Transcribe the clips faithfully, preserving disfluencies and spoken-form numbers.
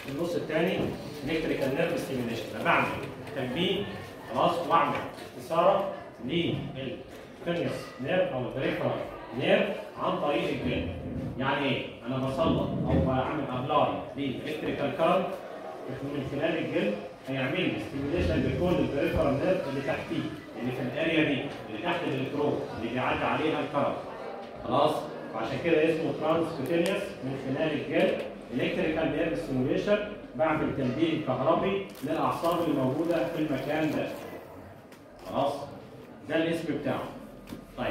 النص الثاني الكتريكال نيرف ستيميوليشن. انا بعمل تنبيه خلاص واعمل استثاره للكرنيوس نيرف او البريفرال نيرف عن طريق الجلد. يعني ايه؟ انا بسلط او بعمل ابلاي للالكتريكال كارنت من خلال الجلد هيعمل لي ستيميوليشن لكل البريفرال نيرف اللي تحتيه، اللي في الاريا دي اللي تحت الالكترود اللي بيعدي عليها الكارنت. خلاص؟ وعشان كده اسمه ترانسكوتينيوس من خلال الجلد الكتريكال نيرف ستيميوليشن. بعمل تنبيه كهربي للاعصاب اللي موجوده في المكان ده. خلاص؟ ده الاسم بتاعه. طيب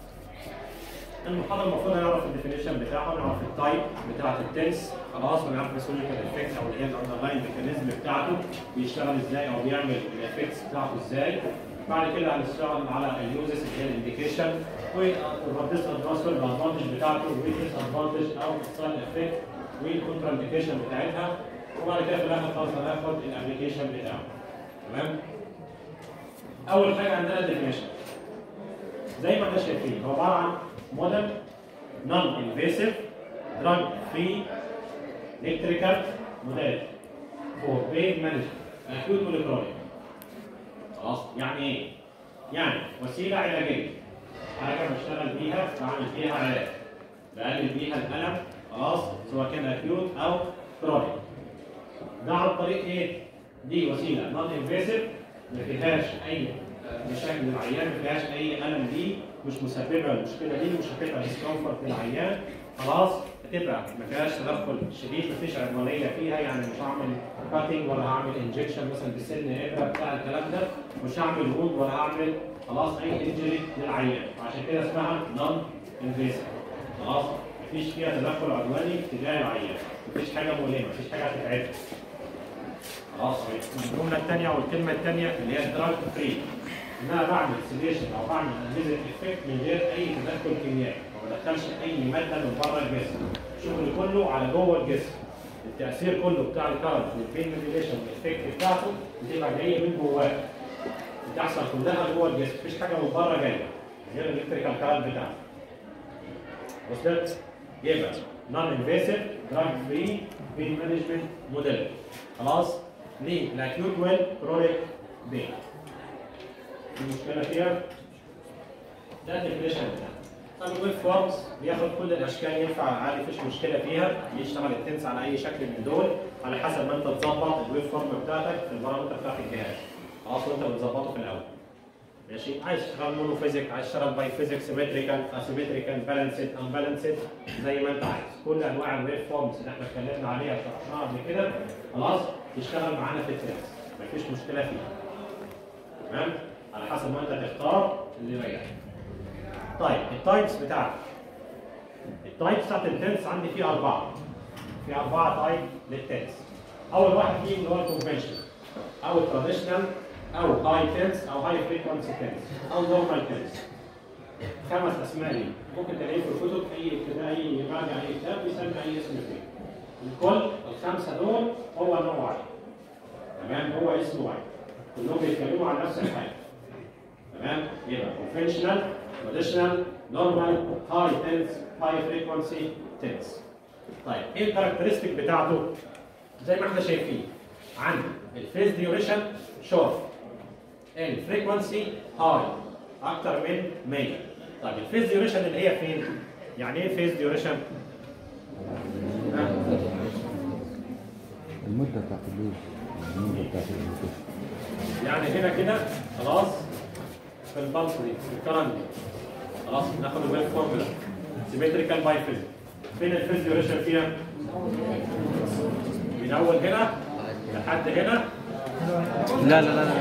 المحاضره المفروض نعرف الديفينيشن بتاعها، نعرف التايب بتاعت التنس، خلاص، ونعرف السوليكال افكت او اللي هي الاندرلاين ميكانيزم بتاعته بيشتغل ازاي او بيعمل الافكتس بتاعته ازاي. بعد كده هنشتغل على اليوزز اللي هي الانديكيشن والديس ادفانتج الادفانتج بتاعته والديس ادفانتج او السايد افكت والكونترا انديكيشن بتاعتها. وبعد كده في الاخر خالص هناخد الابلكيشن بتاعه. تمام؟ اول حاجه عندنا الديفينيشن زي ما احنا شايفين هو عباره عن موديل نون انفيسيف دراج فري الكتريكال موديل فور بين مانجمنت اكيوت والكرونيك. خلاص؟ يعني ايه؟ يعني وسيله علاجيه، حاجه بشتغل بيها بعمل بيها علاج بقلل بيها الالم، خلاص، سواء كان اكيوت او كرونيك. ده عن طريق ايه؟ دي وسيله نون انفيسيف ما فيهاش اي مشاكل للعيان، ما فيهاش اي الم، دي مش مسببه المشكله دي، مش هتبقى ديسكمفورت للعيان. خلاص؟ هتبقى ما فيهاش تدخل شديد، ما فيش عدوانيه فيها، يعني مش هعمل كاتنج ولا هعمل انجكشن مثلا بسن ابره بتاع الكلام ده، مش هعمل وود ولا هعمل خلاص اي انجري للعيان، عشان كده اسمها نون انفيسيف. خلاص؟ ما فيش فيها تدخل عدواني تجاه العيان، ما فيش حاجه مؤلمه، ما فيش حاجه هتتعبه. خلاص؟ الجمله الثانيه او الكلمه الثانيه اللي هي دراج فري، ان انا بعمل سيليشن او بعمل اناليزيك افكت من غير اي تدخل كيميائي، ما بدخلش اي ماده من بره الجسم، شغلي كله على جوه الجسم. التاثير كله بتاع الكارنت والبين ميديوليشن والافكت بتاعته بتبقى جايه من جواه، بتحصل كلها جوه الجسم، مفيش حاجه من بره جايه غير الالكتريكال كارنت بتاعته. وصلت؟ يبقى نون انفيسيف دراج فري بين مانجمنت موديل. خلاص؟ ليه؟ الاكيوت والكرونيك بين. المشكله فيها ده الديفينيشن بتاعها. طب الويف فورمز بياخد كل الاشكال، ينفع عادي مفيش مشكله فيها، يشتغل التنس على اي شكل من دول على حسب ما انت تظبط الويف فورم بتاعتك في البارامتر بتاعت الجهاز. خلاص؟ وانت بتظبطه في الاول. ماشي؟ عايز تشتغل مونوفيزيك، عايز تشتغل باي فيزيك، سيمتريكال، اسيمتريكال، بالانسد، امبالانسد، زي ما انت عايز. كل انواع الويف فورمز اللي احنا اتكلمنا عليها شرحناها قبل كده، خلاص؟ تشتغل معانا في التنس، مفيش مشكله فيها. تمام؟ على حسب ما انت تختار اللي يريحك. طيب التايبس بتاعتك. التايبس بتاعت التنس عندي فيه أربعة. في أربعة تايب للتنس. أول واحد فيهم اللي هو الكونفنشنال أو التراديشنال أو هاي تنس أو هاي فريكونسي تنس أو نورمال تنس. خمس أسماء ليه. ممكن تلاقيه في الكتب أي كده أي راجع أي كتاب بيسمي أي اسم فيه. الكل الخمسة دول هو نوع واحد. تمام؟ هو اسم واحد. كلهم بيتكلموا عن نفس الحاجة. تمام؟ يبقى conventional, traditional, normal, high tense, high frequency tense. طيب ايه الكاركترستيك بتاعته؟ زي ما احنا شايفين عندي الفيز ديوريشن شورت، الفريكونسي هاي اكتر من مية. طيب الفيز ديوريشن اللي هي فين؟ يعني ايه فيز ديوريشن؟ المدة بتاعت الليل، المدة بتاعت الليل. يعني هنا كده خلاص في البلس دي في الكرنت دي خلاص ناخد الويف فورمولا سيمتريكال باي فيز. فين الفيز ديوريشن فيها؟ من اول هنا لحد هنا. لا لا لا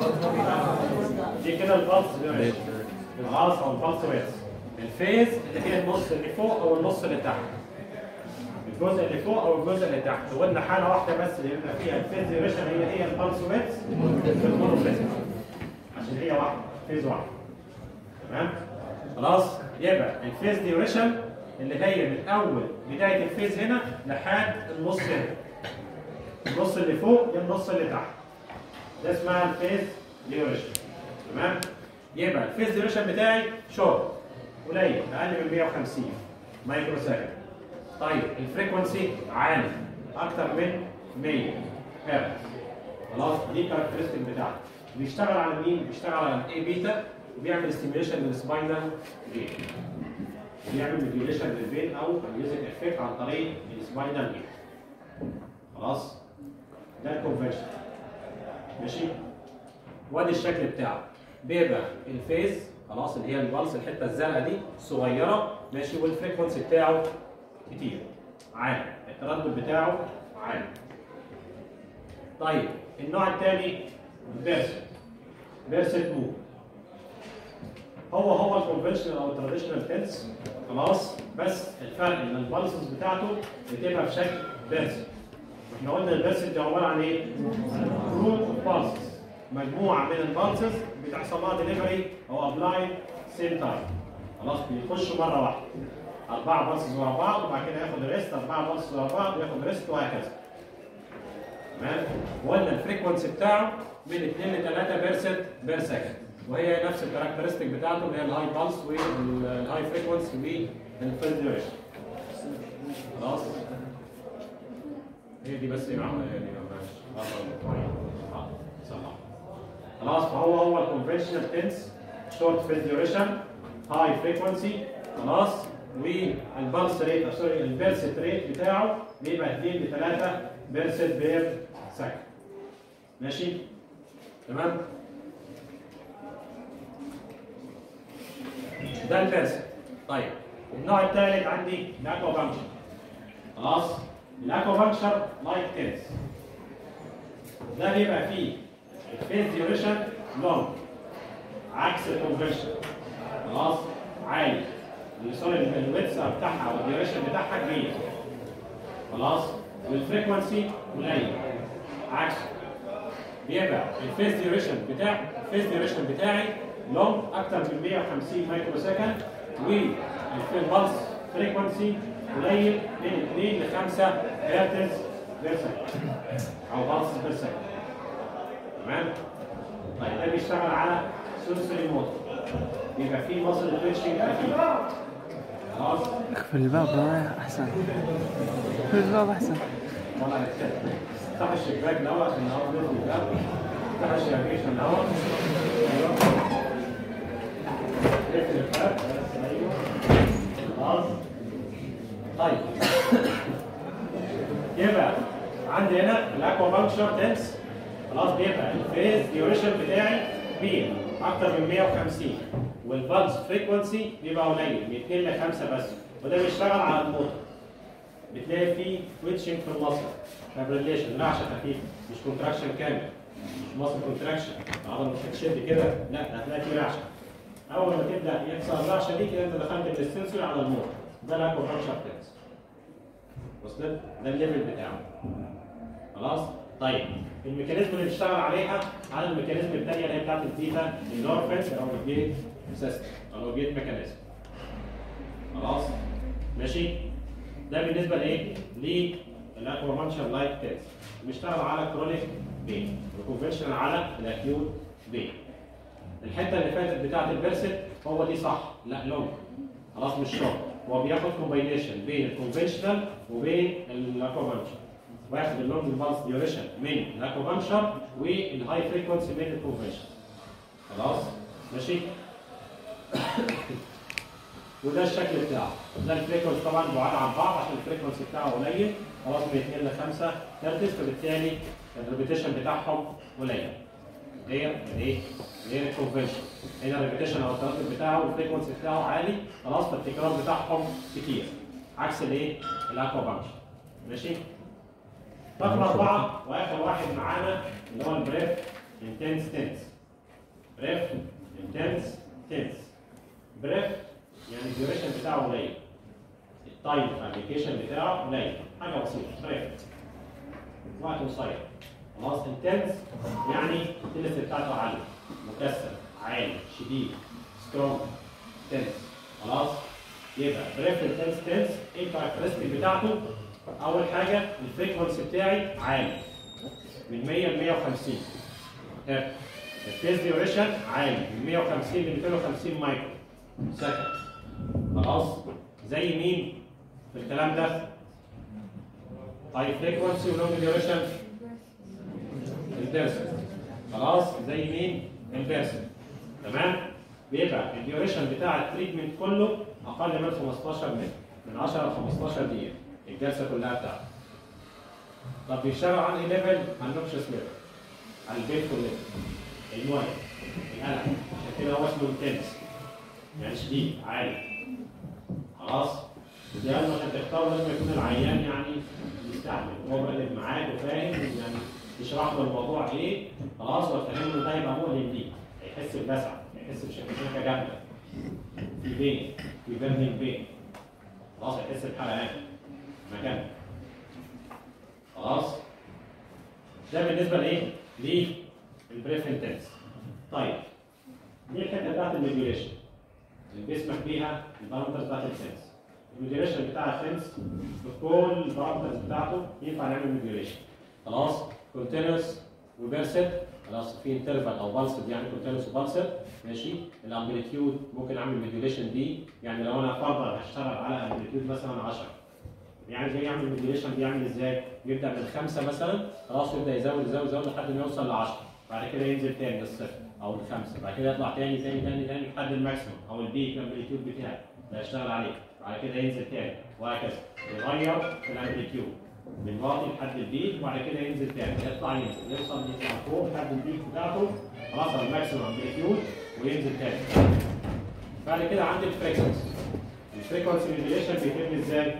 دي كده البلس ديوريشن خلاص او البلس ويز. الفيز اللي هي النص اللي فوق او النص اللي تحت. الجزء اللي فوق او الجزء اللي تحت. قلنا حاله واحده بس اللي يبقى فيها الفيز ديوريشن هي هي البلس ويز في المونوفيز عشان هي واحده فيز واحده. تمام؟ خلاص؟ يبقى الفيز ديوريشن اللي هي من اول بدايه الفيز هنا لحد النص هنا. النص اللي فوق يا النص اللي تحت. ده اسمها الفيز ديوريشن. تمام؟ يبقى الفيز ديوريشن بتاعي شورت قليل اقل من مية وخمسين مايكرو سكند. طيب الفريكونسي عالي اكتر من مية هرتز. خلاص دي الكاركترستيك بتاعته. بيشتغل على مين؟ بيشتغل على الاي بيتا وبيعمل ستيميوليشن للسباينال جين. بيعمل ميديوليشن للبين او ميوزك افكت عن طريق السباينال جين. خلاص؟ ده الكونفنشن. ماشي؟ وادي الشكل بتاعه. بيبقى الفيز خلاص اللي هي البلس الحته الزرقاء دي صغيره ماشي والفريكونسي بتاعه كتير عالي، التردد بتاعه عالي. طيب النوع الثاني بيرسيت. بيرسيت موف. هو هو الكونفنشنال او التراديشنال تنس خلاص، بس الفرق ان البلسز بتاعته بتبقى بشكل بيرسيت. احنا قلنا البيرسيت دي عباره عن ايه؟ جروب اوف بالسز، مجموعه من البالسز بتحصل لها ديليفري او ابلاي سيم تايم. خلاص بيخشوا مره واحده. اربعه بالسز ورا بعض وبعد كده ياخد ريست، اربعه بالسز ورا بعض وياخد ريست وهكذا. تمام؟ وقلنا الفريكونسي بتاعه من اتنين ل تلاتة بيرسيت بير سكند، وهي نفس الكاركترستيك بتاعته اللي هي الهاي بالس والهاي فريكونسي والفيل ديوريشن. خلاص؟ هي دي بس ايه معموله هي دي ماشي. خلاص فهو هو الكونفنشنال تنس شورت فيل ديوريشن هاي فريكونسي. خلاص؟ والبلس ريت سوري البيرسيت ريت بتاعه بيبقى اتنين ل تلاتة بيرسيت بير سكند. ماشي؟ تمام؟ ده البيرسيت. طيب النوع الثالث عندي الاكوبانكشر. خلاص؟ الاكوبانكشر لايك تنس. ده بيبقى فيه الفيز ديوريشن لونج عكس الكونفنشن. خلاص؟ عالي. سوري الويتس بتاعها او الديوريشن بتاعها كبير. خلاص؟ والفريكونسي قليل. عكس بيبقى الفيز ديوريشن بتاع الفيز ديوريشن بتاعي لونج اكتر من مية وخمسين مايكرو سكند، والبلس فريكونسي قليل من اتنين ل خمسة هرتز بير سكند او بلس بير سكند. تمام؟ طيب ده بيشتغل على سنسوري موتور، بيبقى فيه مصل تويتشنج خفيف. خلاص؟ اقفل الباب رايح احسن. اقفل الباب احسن. طبعا افتح الشباك دوت عشان الهواء يدخل الباب. افتح الشباك عشان الهواء. ايوه. اقفل الباب بس ايوه. خلاص؟ طيب. يبقى عندي هنا الاكوابانكشر تنس. خلاص بيبقى الفيز ديوريشن بتاعي كبير اكتر من مية وخمسين، والبلس فريكونسي بيبقى قليل من اتنين ل خمسة بس، وده بيشتغل على الموتور. بتلاقي فيه تويتشنج في المصل، فابريليشن، رعشه خفيفه، مش كونتراكشن كامل، مش مصل كونتراكشن، العضله مش هتشد كده، لا هتلاقي فيه رعشه. اول ما تبدا يحصل الرعشه دي كده انت دخلت الاستنسور على الموتور، ده الاكوابانكشر تنس. وصلت؟ ده الليفل بتاعه. خلاص؟ طيب الميكانيزم اللي بيشتغل عليها على الميكانيزم الثانيه اللي هي بتاعت البيتا اندورفنس او الجيت سيستم او الجيت ميكانيزم. خلاص؟ ماشي؟ ده بالنسبه لايه؟ للاكوابانكشر لايك تنس. بيشتغل على كرونيك بين والكونفنشنال على الاكيوت بين. الحته اللي فاتت بتاعت البيرسيت هو دي صح؟ لا لونج. خلاص مش شورت. هو بياخد كومباينيشن بين الكونفنشنال وبين الاكوابانكشر. واخد اللونج بالس ديوريشن من الاكوابانكشر والهاي فريكونسي من الكونفنشن. خلاص؟ ماشي؟ وده الشكل بتاعه. ده الفريكونسي طبعا بعاد عن بعض عشان الفريكونسي بتاعه قليل، خلاص من اتنين ل خمسة هرتز، فبالتالي الريبيتيشن بتاعهم قليل. غير الايه؟ غير الكونفنشن. هنا الريبيتيشن او التردد بتاعه والفريكونسي بتاعه عالي، خلاص فالتكرار بتاعهم كتير. عكس الايه؟ الاكوابانكشر. ماشي؟ رقم أربعة وآخر واحد معانا اللي هو البريف انتنس تنس. بريف انتنس تنس. بريف يعني الديوريشن بتاعه قليل. التايم ابلكيشن بتاعه قليل، حاجة بسيطة، بريف. وقت قصير. خلاص انتنس يعني التنس بتاعته عالية، مكثف، عالي، شديد، سترونج، تنس. خلاص؟ يبقى بريف انتنس تنس، ايه الكاركترستيك بتاعته؟ أول حاجة الفريكونسي بتاعي عالي من مية ل مية وخمسين هرتز. الفيز ديوريشن عالي من مية وخمسين ل ميتين وخمسين مايكرو سكند. خلاص؟ زي مين في الكلام ده؟ هاي فريكونسي ولونج ديوريشن البيرسون. خلاص زي مين؟ البيرسون. تمام؟ بيبقى الديوريشن بتاع التريتمنت كله اقل من خمستاشر متر، من عشرة ل خمستاشر دقيقه الجلسه كلها بتاعته. طب بيشتغل عن ايه ليفل؟ عن نوكشس ليفل، عن البيتفول ليفل، النوع، القلق، عشان كده هو اسمه انتنس، يعني شديد عالي. خلاص؟ ودي لازم عشان تختار لازم يكون العيان يعني يستحمل، هو بقلب معاك وفاهم يعني تشرح له الموضوع ايه، خلاص وتفهمه ان ده هيبقى مؤلم ليه، هيحس بلسع، هيحس بشكشكه جامده، في بين، في بيرنينج بين، خلاص هيحس بحرقان مكانه. خلاص؟ ده بالنسبه لايه؟ للبريف انتنس. طيب دي الحته بتاعت الميديوليشن اللي بيسمح بيها البارامترز بتاعت السنس. الميديوليشن بتاع السنس بكل البارامترز بتاعته ينفع نعمل ميديوليشن. خلاص؟ كونتينوس وبيرسيت، خلاص في انترفال او بالسد يعني كونتينوس وبالسد، ماشي؟ الامبليتيود ممكن اعمل ميديوليشن دي، يعني لو انا فرضا هشتغل على امبليتيود مثلا عشرة، يعني زي يعمل ميديوليشن بيعمل ازاي؟ يبدا من خمسه مثلا، خلاص يبدا يزود يزود يزود لحد ما يوصل ل عشرة، بعد كده ينزل تاني للصفر او لخمسه، بعد كده يطلع تاني تاني تاني تاني لحد الماكسيموم او البيك امبليتيود بتاعي اللي هشتغل عليه، بعد كده ينزل تاني وهكذا، يغير في الامبليتيود من واطي لحد البيك وبعد كده ينزل تاني، يطلع ينزل يوصل يطلع فوق لحد البيك بتاعته، خلاص على الماكسيموم امبليتيود وينزل تاني. بعد كده عندي الفريكونسي. الفريكونسي ميديوليشن بيتم ازاي؟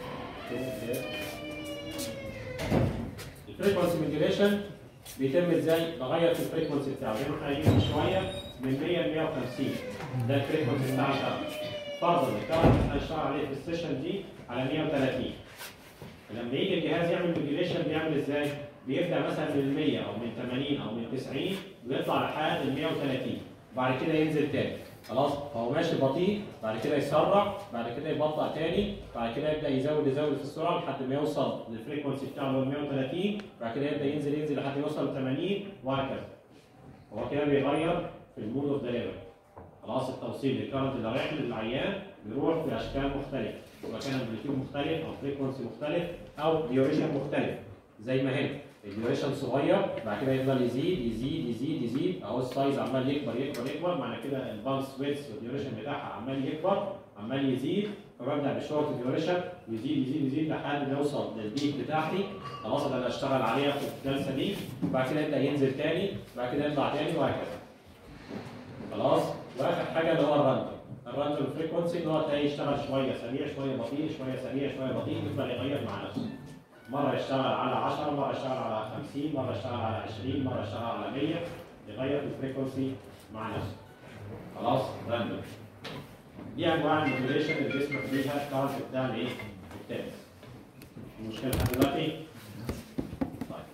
الفريكونسي ميديوليشن بيتم ازاي؟ بغير في الفريكونسي بتاعه، زي ما احنا قايلين من شويه من مية ل مية وخمسين، ده الفريكونسي بتاع الكارت. فرضا الكارت هنشتغل عليه في السيشن دي على مية وتلاتين. لما يجي الجهاز يعمل ميديوليشن بيعمل ازاي؟ بيبدا مثلا من مية او من تمانين او من تسعين ويطلع لحد ال مية وتلاتين، بعد كده ينزل تاني. خلاص؟ فهو ماشي بطيء، بعد كده يسرع، بعد كده يبطأ تاني، بعد كده يبدا يزود يزود في السرعه لحد ما يوصل للفريكونسي بتاعه اللي هو مية وتلاتين، بعد كده يبدا ينزل ينزل لحد ما يوصل ل ثمانين وهكذا. هو كده بيغير في المود اوف ديليفري. خلاص التوصيل للكارنت اللي رايح للعيان بيروح في اشكال مختلفه، سواء كان امبليتيود مختلف او فريكونسي مختلف او ديوريشن مختلف. زي ما هنا الديوريشن صغير، بعد كده يفضل يزيد يزيد يزيد يزيد، اهو السايز عمال يكبر يكبر يكبر، معنى كده البالس ويدث والديوريشن بتاعها عمال يكبر عمال يزيد، فببدا بشورت ديوريشن يزيد يزيد يزيد لحد ما يوصل للبيك بتاعتي، خلاص انا اشتغل عليها في الجلسه دي، وبعد كده يبدا ينزل تاني، بعد كده يطلع تاني وهكذا. خلاص؟ واخر حاجه اللي هو الراندوم. الراندوم فريكونسي اللي هو تلاقيه يشتغل شويه سريع شويه بطيء شويه سريع شويه بطيء، يفضل يغير مع نفسه. مره يشتغل على عشرة، مره يشتغل على خمسين، مره يشتغل على عشرين، مره يشتغل على مية، يغير في الفريكونسي مع نفسه. خلاص؟ راندوم. دي انواع الموديوليشن اللي بيسمح بيها الكارت بتاع الايه؟ التنس. المشكله لحد دلوقتي؟ طيب.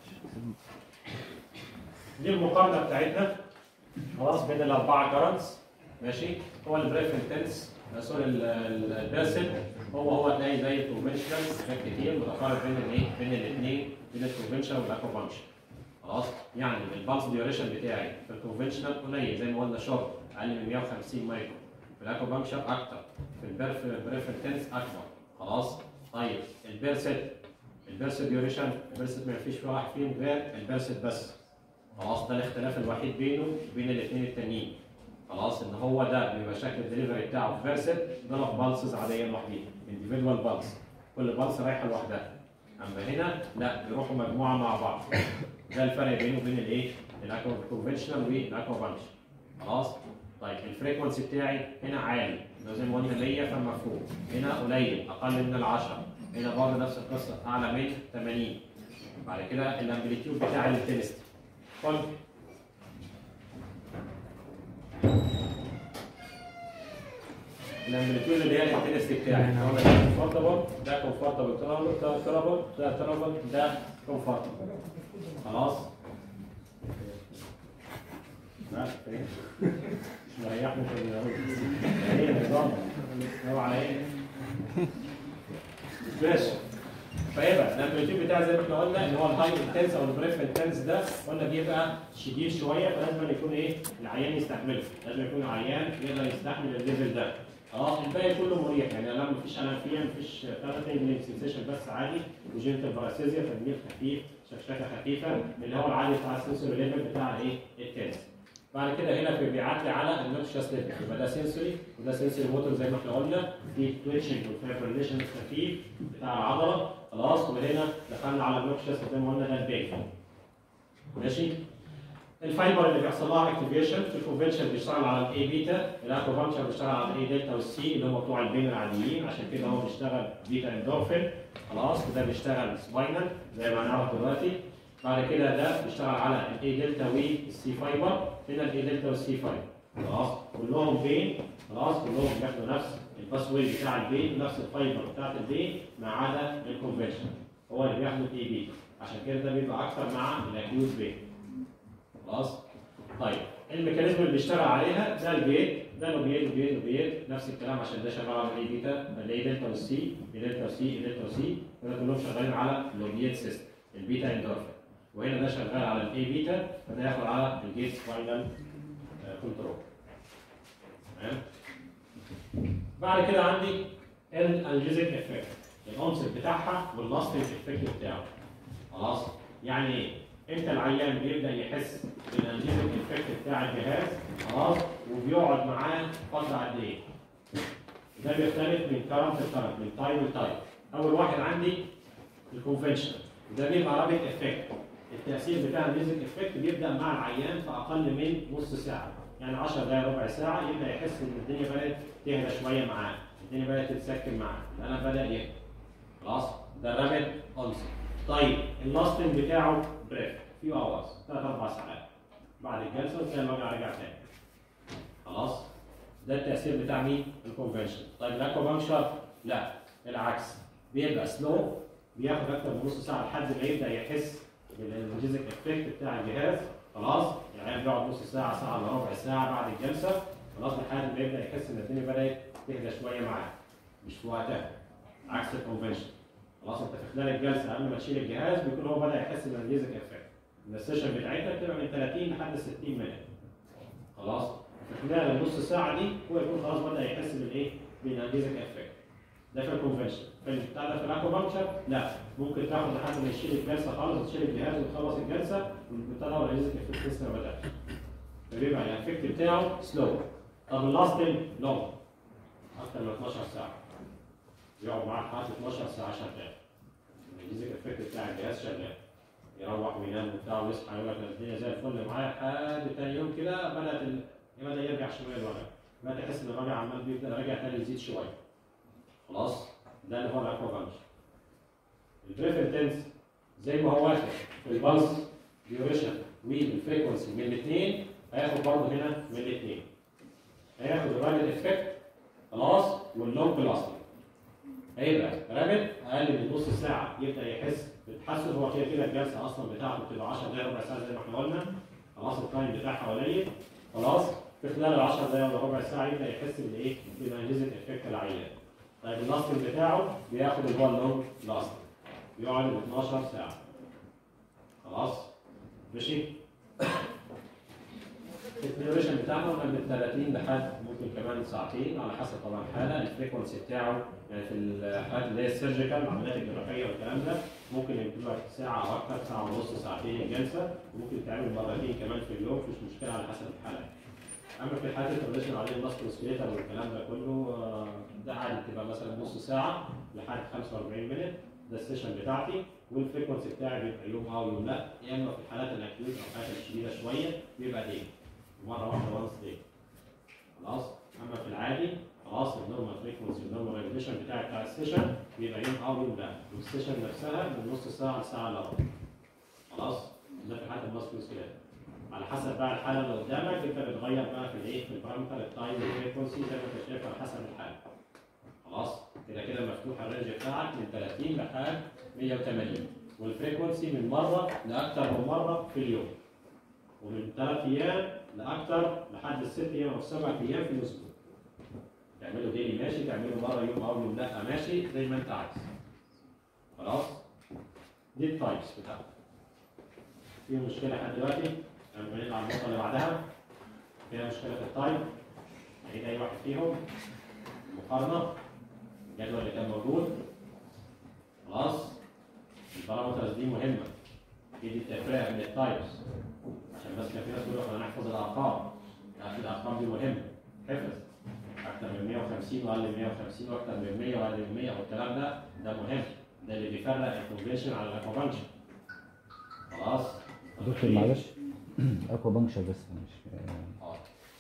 دي المقارنه بتاعتنا خلاص بين الاربعه كارنتس، ماشي؟ هو البريف انتنس سوري البيرسل هو هو تلاقي زي الكونفنشنال حاجات كتير متقارب بين الايه؟ بين الاثنين، بين الكونفنشنال والاكوبانشن. خلاص؟ يعني البالس ديوريشن بتاعي في الكونفنشنال قليل زي ما قلنا شورت اقل من مية وخمسين مايكرو، في الاكوبانشن اكتر، في البريف البريف انتنس اكبر. خلاص؟ طيب البيرسل البيرسل ديوريشن البيرسل ما فيش واحد فيهم غير البيرسل بس. خلاص؟ ده الاختلاف الوحيد بينه وبين الاثنين التانيين. خلاص ان هو ده بيبقى شكل الدليفري بتاعه فيرسل ضرب بالسز عاديه لوحديها، انديفيدوال بالس، كل بالس رايحه لوحدها. اما هنا لا بيروحوا مجموعه مع بعض. ده الفرق بينه وبين الايه؟ الكونفنشنال والاكوبانشن. خلاص؟ طيب الفريكونسي بتاعي هنا عالي، لو زي ما قلنا مية فمفهوم، هنا قليل اقل من العشرة، هنا برضه نفس القصه اعلى من ثمانين. بعد كده الامبليتيود بتاع الانتنستي. الامبليتيود اللي هي الانتنستي بتاعي، ده كومفورتبل، ده كومفورتبل ترابل، ده ترابل، ده ترابل، ده كومفورتبل. خلاص؟ مش مريحني في ايه النظام؟ هو على ايه؟ ماشي. فيبقى الامبليتيود بتاعي زي ما احنا قلنا اللي هو الهاي انتنس او البريف انتنس ده قلنا بيبقى شديد شويه، فلازم يكون ايه؟ العيان يستحمله، لازم يكون العيان يقدر يستحمل الليفل ده. خلاص الباقي كله مريح يعني لا مفيش انافيه مفيش ثلاثه سنسيشن بس عادي وجينيتال باراسيزيا تنميل خفيف شكشكه خفيفه اللي هو العادي بتاع السنسوري ليفل بتاع ايه التنس. بعد كده هنا في بيبعت لي على النوكشياس ليفل يبقى ده سنسوري وده سنسوري موتور زي ما احنا قلنا في تويتشنج وفايبريليشن خفيف بتاع العضله خلاص. وهنا دخلنا على النوكشياس زي ما قلنا ده الباقي ماشي. الفايبر اللي بيحصل لها اكتيفيشن في الكونفنشن بيشتغل على الاي بيتا، الاكوفانكشن بيشتغل على الاي دلتا والسي اللي هم بتوع البين العاديين عشان كده هو بيشتغل بيتا اندورفين خلاص. وده بيشتغل سباينال زي ما هنعرف دلوقتي. بعد كده ده بيشتغل على الاي دلتا والسي فايبر. هنا الاي دلتا والسي فايبر خلاص كلهم بين خلاص كلهم بياخدوا نفس الباس واي بتاع البين نفس الفايبر بتاعت البين ما عدا الكونفنشن هو اللي بياخدوا الاي بيتا عشان كده ده بيبقى اكتر مع الاكيوت بين خلاص. طيب الميكانيزم اللي بيشتغل عليها ده الجيت ده لوبيت لوبيت لوبيت نفس الكلام عشان ده شغال على الاي بيتا الاي دلتا والسي الاي دلتا والسي الاي دلتا والسي دول كلهم شغالين على اللوبيت سيستم البيتا اندورفين. وهنا ده شغال على الاي بيتا فده ياخد على الجيت سباينال كنترول تمام. بعد كده عندي الانالجيزيك افكت العنصر بتاعها واللاستنج افكت بتاعه خلاص. يعني ايه؟ امتى العيان بيبدا يحس بالانالجيزيك افكت بتاع الجهاز خلاص وبيقعد معاه فتره قد ايه؟ ده بيختلف من كارنت لكارنت من تايب لتايب. اول واحد عندي الكونفنشن وده بيبقى رابط افكت. التاثير بتاع الانالجيزيك افكت بيبدا مع العيان في اقل من نص ساعه يعني عشر دقائق ربع ساعه يبدا يحس ان الدنيا بدات تهدى شويه معاه الدنيا بدات تتسكن معاه الالم بدا يهدى خلاص. ده رابط انسر. طيب اللاستنج بتاعه بريف فيو اورز ثلاث اربع ساعات بعد الجلسه وتلاقي الوجع رجع تاني خلاص. ده التاثير بتاع مين؟ الكونفنشن. طيب الاكوبانكشر لا العكس بيبقى سلو بياخد اكتر من نص ساعه لحد ما يبدا يحس بالانالجيزيك افكت بتاع الجهاز خلاص. يعني بيقعد نص ساعه ساعه الا ربع ساعه بعد الجلسه خلاص لحد ما يبدا يحس ان الدنيا بدات تهدى شويه معاه مش في وقتها عكس الكونفنشن خلاص. انت في خلال الجلسه قبل ما تشيل الجهاز بيكون هو بدا يحس بالانالجيزيك افكت. السيشن بتاعتها بتبقى من ثلاثين لحد ستين مينت خلاص. في خلال النص ساعه دي هو يكون خلاص بدا يحس بالايه؟ بالانالجيزيك افكت. ده في الكونفنشن. في البتاع ده في الاكوبانكشر لا ممكن تاخد لحد ما يشيل الجلسه خالص وتشيل الجهاز وتخلص الجلسه والبتاع ده والانالجيزيك افكت لسه ما بداش فبيبقى الافكت بتاعه سلو. طب اللاستنج لونج اكتر من اتناشر ساعه يقعد معاك لحد اتناشر ساعه شغال الانالجيزيك افكت بتاع الجهاز شغال يروح وينام وبتاع ويصحى يقول لك الدنيا زي الفل معايا لحد تاني يوم كده بدات ال... بدا يرجع شويه الوجع بدا يحس ان الوجع عمال بيبدا راجع تاني يزيد شويه خلاص. ده اللي هو الاكوبانكشر. البريفرنس زي ما هو واخد في البلس ديوريشن والفريكونسي من الاثنين هياخد برضه هنا من الاثنين هياخد الرابد افكت خلاص واللونج لاستنج. هيبقى رابد اقل من نص ساعه يبدا يحس بالتحسن. هو كده كده الجلسه اصلا بتاعته بتبقى عشر دقائق ربع ساعه زي ما احنا قلنا خلاص. التايم بتاعها قليل خلاص. في خلال ال عشر دقائق ولا ربع ساعه يبدا يحس بالايه؟ بالانالجيزيك افكت العيان. طيب اللاستنج بتاعه بياخد اللي هو اللونج لاستنج يقعد اتناشر ساعه خلاص ماشي. الديوريشن بتاعنا قلنا من ثلاثين لحد ممكن كمان ساعتين على حسب طبعا الحاله. الفريكونسي بتاعه يعني في الحالات اللي هي السيرجيكال العمليات الجراحيه والكلام ده ممكن يبقى لك ساعه او اكثر ساعه ونص ساعتين الجلسه وممكن تعمل مرتين كمان في اليوم مفيش مشكله على حسب الحاله. اما في الحالات التراديشنال عليه الماسكولوسكيليتال والكلام ده كله ده عادي بتبقى مثلا نص ساعه لحد خمسة واربعين مينت ده السيشن بتاعتي. والفريكونسي بتاعي بيبقى يوم او يوم لا يا اما في الحالات الاكيوت او الحالات الشديده شويه بيبقى دي مره واحده وانس دي خلاص. اما في العادي خلاص النورمال فريكونسي والنورمال ريجوليشن بتاعي بتاع السيشن بيبقى يوم او يوم لا والسيشن نفسها من نص ساعه لساعه الا ربع خلاص. ده في حاله الماسكولوسكيليتال على حسب بقى الحاله اللي قدامك انت بتغير بقى في الايه؟ في البارامتر التايم والفريكونسي زي ما انت شايف على حسب الحاله خلاص. كده كده مفتوح الرينج بتاعك من ثلاثين لحد مية وتمانين والفريكونسي من مره لاكثر من مره في اليوم ومن ثلاث ايام لاكثر لحد الست ايام او سبع ايام في الاسبوع. تعمله ديلي ماشي تعمله مره يوم او يوم لا ماشي زي ما انت عايز خلاص. دي التايبس بتاعتك. في مشكله لحد دلوقتي؟ لما نطلع على النقطه اللي بعدها فيها مشكله في التايم نعيد اي واحد فيهم. مقارنه الجدول اللي كان موجود. خلاص البارامترز دي مهمه، دي التفرقه بين التايبس، عشان بس كان في ناس بيقول لك انا هحفظ الارقام. لا، الارقام دي مهمه، حفظ اكتر من مية وخمسين واقل من مية وخمسين واكتر من مية واقل من مية والكلام ده ده مهم، ده اللي بيفرق الكونفنشن على الاكوبانكشن. خلاص دكتور معلش اكوبانكشر بس مش اه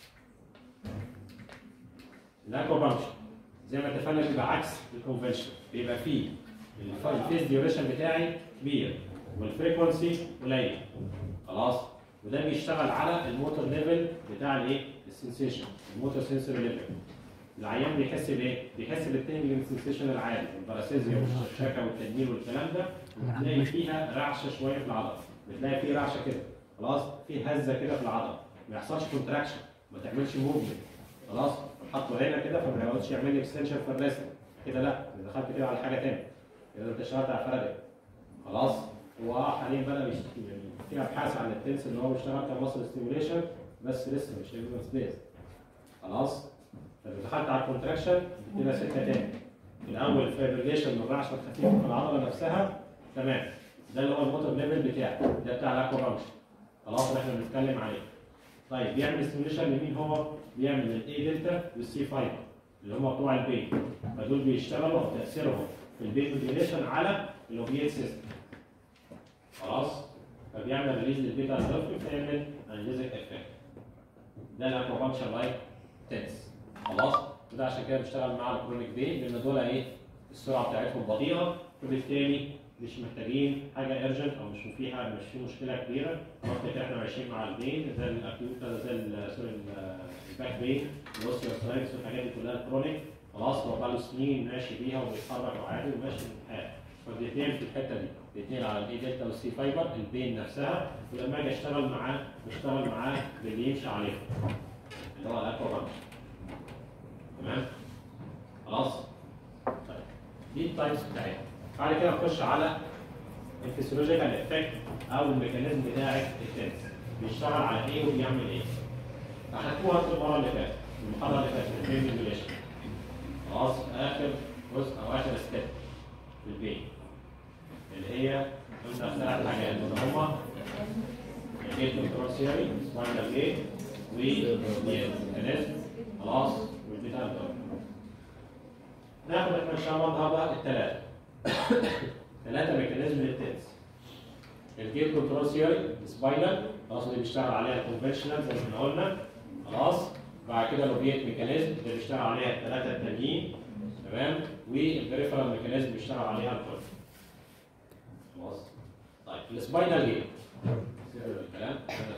الاكوبانكشر زي ما اتفقنا بيبقى عكس الكونفنشن، بيبقى فيه الفيز ديوريشن بتاعي كبير والفريكونسي قليل. خلاص وده بيشتغل على الموتور ليفل بتاع الايه؟ السنسيشن، الموتور سنسور ليفل. العيان بيحس بايه؟ بيحس بالتنجلنج سنسيشن العادي، الباراسيزيا والشكشكه والتنميل والكلام ده، بتلاقي فيها رعشه شويه في العضله، بتلاقي فيه رعشه كده، خلاص؟ في هزه كده في العضله، ما يحصلش كونتراكشن، ما تعملش موفمنت، خلاص؟ حطه هنا كده فما يقعدش يعمل لي اكستنشن في الريست كده، لا، دخلت كده على حاجه ثانيه، كده انت اشتغلت على الفرد. خلاص؟ هو اه حاليا بدا يعني في ابحاث عن التنس اللي هو بيشتغل كماسل ستيميوليشن بس لسه مش ايفيدنس بيز. خلاص؟ فلو دخلت على الكونتراكشن كده سكه ثانيه. في الاول فايبريليشن من الرعشه الخفيفه في العضله نفسها، تمام، ده اللي هو الموتور ليفل بتاعي، ده بتاع الاكوبانكشن. خلاص اللي احنا بنتكلم عليه. طيب بيعمل ستيميوليشن لمين هو؟ بيعمل الاي دلتا والسي فايبر اللي هم بتوع البين، فدول بيشتغلوا تاثيرهم في البين موديوليشن على الاوبيات سيستم. خلاص؟ فبيعمل ريليز للبيتا اندورفين فيعمل اناليزيك افكت. ده الاكوبانكشر لايك تنس. خلاص؟ وده عشان كده بيشتغل مع الكرونيك بين، لان دول ايه؟ السرعه بتاعتهم بطيئه، وبالتالي مش محتاجين حاجه ارجنت او مش فيها مش في مشكله كبيره. وقت احنا ماشيين مع البين زي الاكيوتا زي سوري الباك بين والاوستيوارثرايتس والحاجات دي كلها كرونيك، خلاص هو بقى له سنين ماشي بيها وبيتحرك عادي وماشي في الحياه. فالاثنين في الحته دي، الاثنين على الاي دلتا والسي فايبر، البين نفسها، ولما اجي اشتغل معاه بشتغل معاه باللي يمشي عليه اللي هو الاكوبانكشر. تمام؟ خلاص؟ طيب دي التايبس بتاعتها. بعد كده نخش على الفسيولوجيكال افكت او الميكانيزم بتاع التنس، بيشتغل على ايه وبيعمل ايه؟ اخدتوها في المره اللي فاتت، المحاضره اللي فاتت في البين موديوليشن. خلاص اخر جزء او اخر ستيب في البين اللي هي قلنا ثلاث حاجات اللي هما الجيت كنترول ثيوري، سباينال جيت، والميكانيزم، خلاص، والبيتا اندورفين. ناخد احنا ان شاء الله النهارده الثلاثه. ثلاثه ميكانيزم للتنس. الجيت كنترول ثيوري، سباينال، خلاص اللي بيشتغل عليها الكونفشنال زي ما احنا قلنا، خلاص. بعد كده الاوبيت ميكانيزم اللي بيشتغل عليها الثلاثه التانيين، تمام، والبريفرال ميكانيزم بيشتغل عليها الكل. خلاص. طيب السباينال جيت. الكلام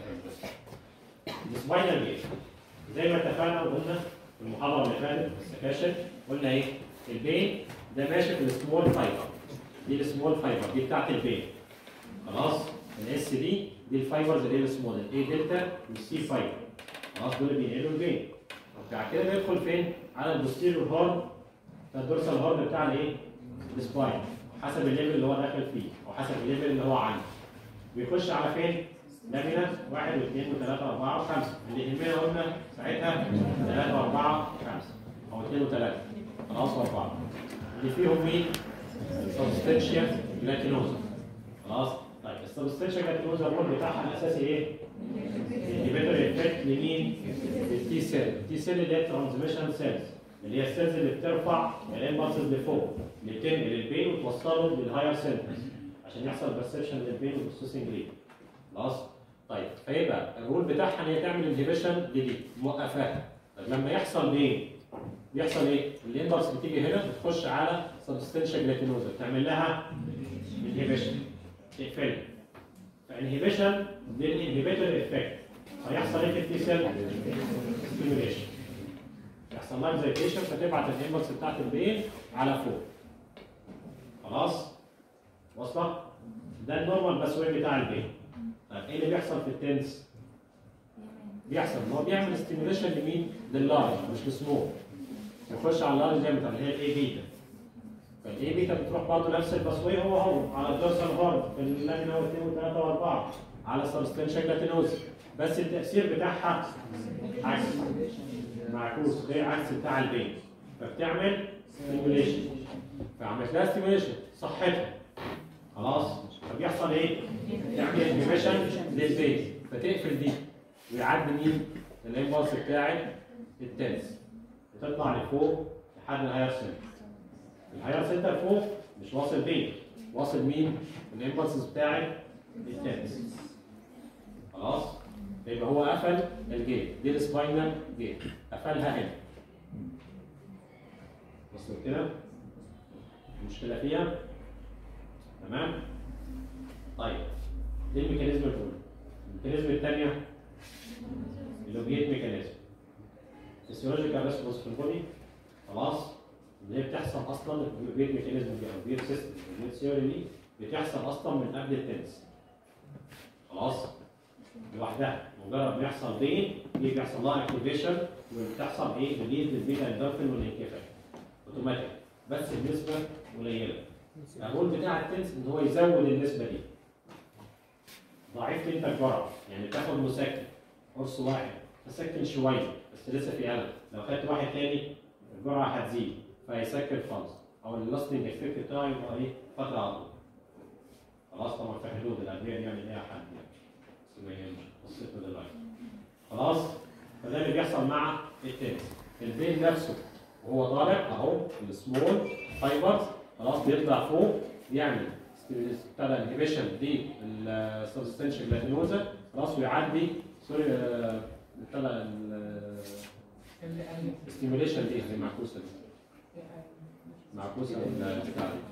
السباينال جيت زي ما اتفقنا وقلنا في المحاضره اللي فاتت في السكاشن، قلنا ايه؟ البين ده ماشي في السمول فايبر. دي السمول فايبر دي بتاعت البين. خلاص؟ الاس دي دي الفايبرز اللي هي السمول، الاي دلتا والسي فايبر. خلاص دول بينقلوا البين. وبعد كده بيدخل فين؟ على البوستيريور هورن، الدورسال هورن بتاع الايه؟ السباين، حسب الليفل اللي هو داخل فيه او حسب الليفل اللي هو عنده. بيخش على فين؟ لامينا واحد واثنين وثلاثة وأربعة وخمسة، اللي يهمنا قلنا ساعتها ثلاثة وأربعة وخمسة أو اثنين وثلاثة، خلاص وأربعة. اللي فيهم مين؟ السبستنشيا جلاتينوزا. خلاص؟ طيب السبستنشيا جلاتينوزا الرول بتاعها الأساسي إيه؟ الانهبيتور افكت لمين؟ التي سيل، التي سيل اللي هي ترانسميشن سيلز، اللي هي السيلز اللي بترفع الامبلسز لفوق، اللي بتنقل البين وتوصله للهاير سنترز عشان يحصل برسبشن للبين والبروسيسنج ليه. خلاص؟ طيب فيبقى الرول بتاعها ان هي تعمل انهبيشن لدي، موقفاها. طيب لما يحصل ايه؟ بيحصل ايه؟ الامبلس بتيجي هنا بتخش على سبستنشيا جلاتينوزا، بتعمل لها انهبيشن، تقفلها. فانهبيشن للانهبيتور افكت، هيحصل ايه في التي سيل؟ ستيميوليشن. يحصل لها اكزايتيشن فتبعت الامبلس بتاعت البين على فوق. خلاص؟ واصله؟ ده النورمال باسوي بتاع البين. طيب ايه اللي بيحصل في التنس؟ بيحصل ان هو بيعمل ستيميوليشن لمين؟ لللارج مش للسمول. يخش على اللارج زي ما اللي هي الاي بيتا. فالاي بيتا بتروح برضه نفس الباسوي هو هو على الدورسال هورن في اللامينا واثنين وثلاثه واربعه على سبستنشيا جلاتينوزا، بس التاثير بتاعها عكس، معكوس غير عكس بتاع البين. فبتعمل ستيميوليشن، فعملت لها ستيميوليشن صحتها خلاص، فبيحصل ايه؟ تعمل انهبيشن للبيز فتقفل دي ويعدي مين؟ الامبلس بتاعت التنس وتطلع لفوق لحد الهاير سنتر. الهاير سنتر فوق مش واصل بيه، واصل مين؟ الامبلس بتاعت التنس خلاص؟ يبقى هو قفل الجيت، دي السباينال جيت قفلها هنا. وصلت كده؟ المشكلة فيها؟ تمام؟ طيب دي الميكانيزم الأولى. الميكانيزم الثانية اللوبيت ميكانيزم. فيسيولوجيكال ريسبونس في البودي خلاص؟ اللي هي بتحصل أصلا اللوبيت ميكانيزم دي أو البيت سيستم اللوبيت ثيوري دي بتحصل أصلا من قبل التنس. خلاص؟ لوحدها مجرد ما يحصل بين دي بيحصل لها اكتيفيشن وبتحصل ايه؟ ريليز للبيتا اندورفين والانكفال اوتوماتيك بس النسبة قليلة. الرول بتاع التنس ان هو يزود النسبة دي. ضعيف انت الجرعة، يعني تاخد مسكن قرص واحد تسكن شوية بس لسه في ألم، لو خدت واحد تاني الجرعة هتزيد فهيسكن خالص أو اللاستنج افكت بتاعه يبقى ايه؟ فترة على طول. خلاص طبعا في حدود الأدوية دي يعني ليها حد يعني قصتنا دلوقتي. خلاص؟ فده اللي بيحصل مع التنس. البين نفسه وهو طالع اهو السمول فايبرز خلاص بيطلع فوق يعمل ابتدى انهبيشن للسبستنشال جلاتينوزا خلاص ويعدي سوري ابتدى الستيميوليشن دي زي معكوسه دي معكوسه البتاع دي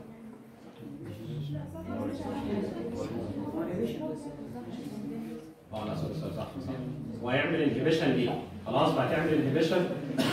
اه لا سوري سوري صح صح وهيعمل انهبيشن دي خلاص فهتعمل انهبيشن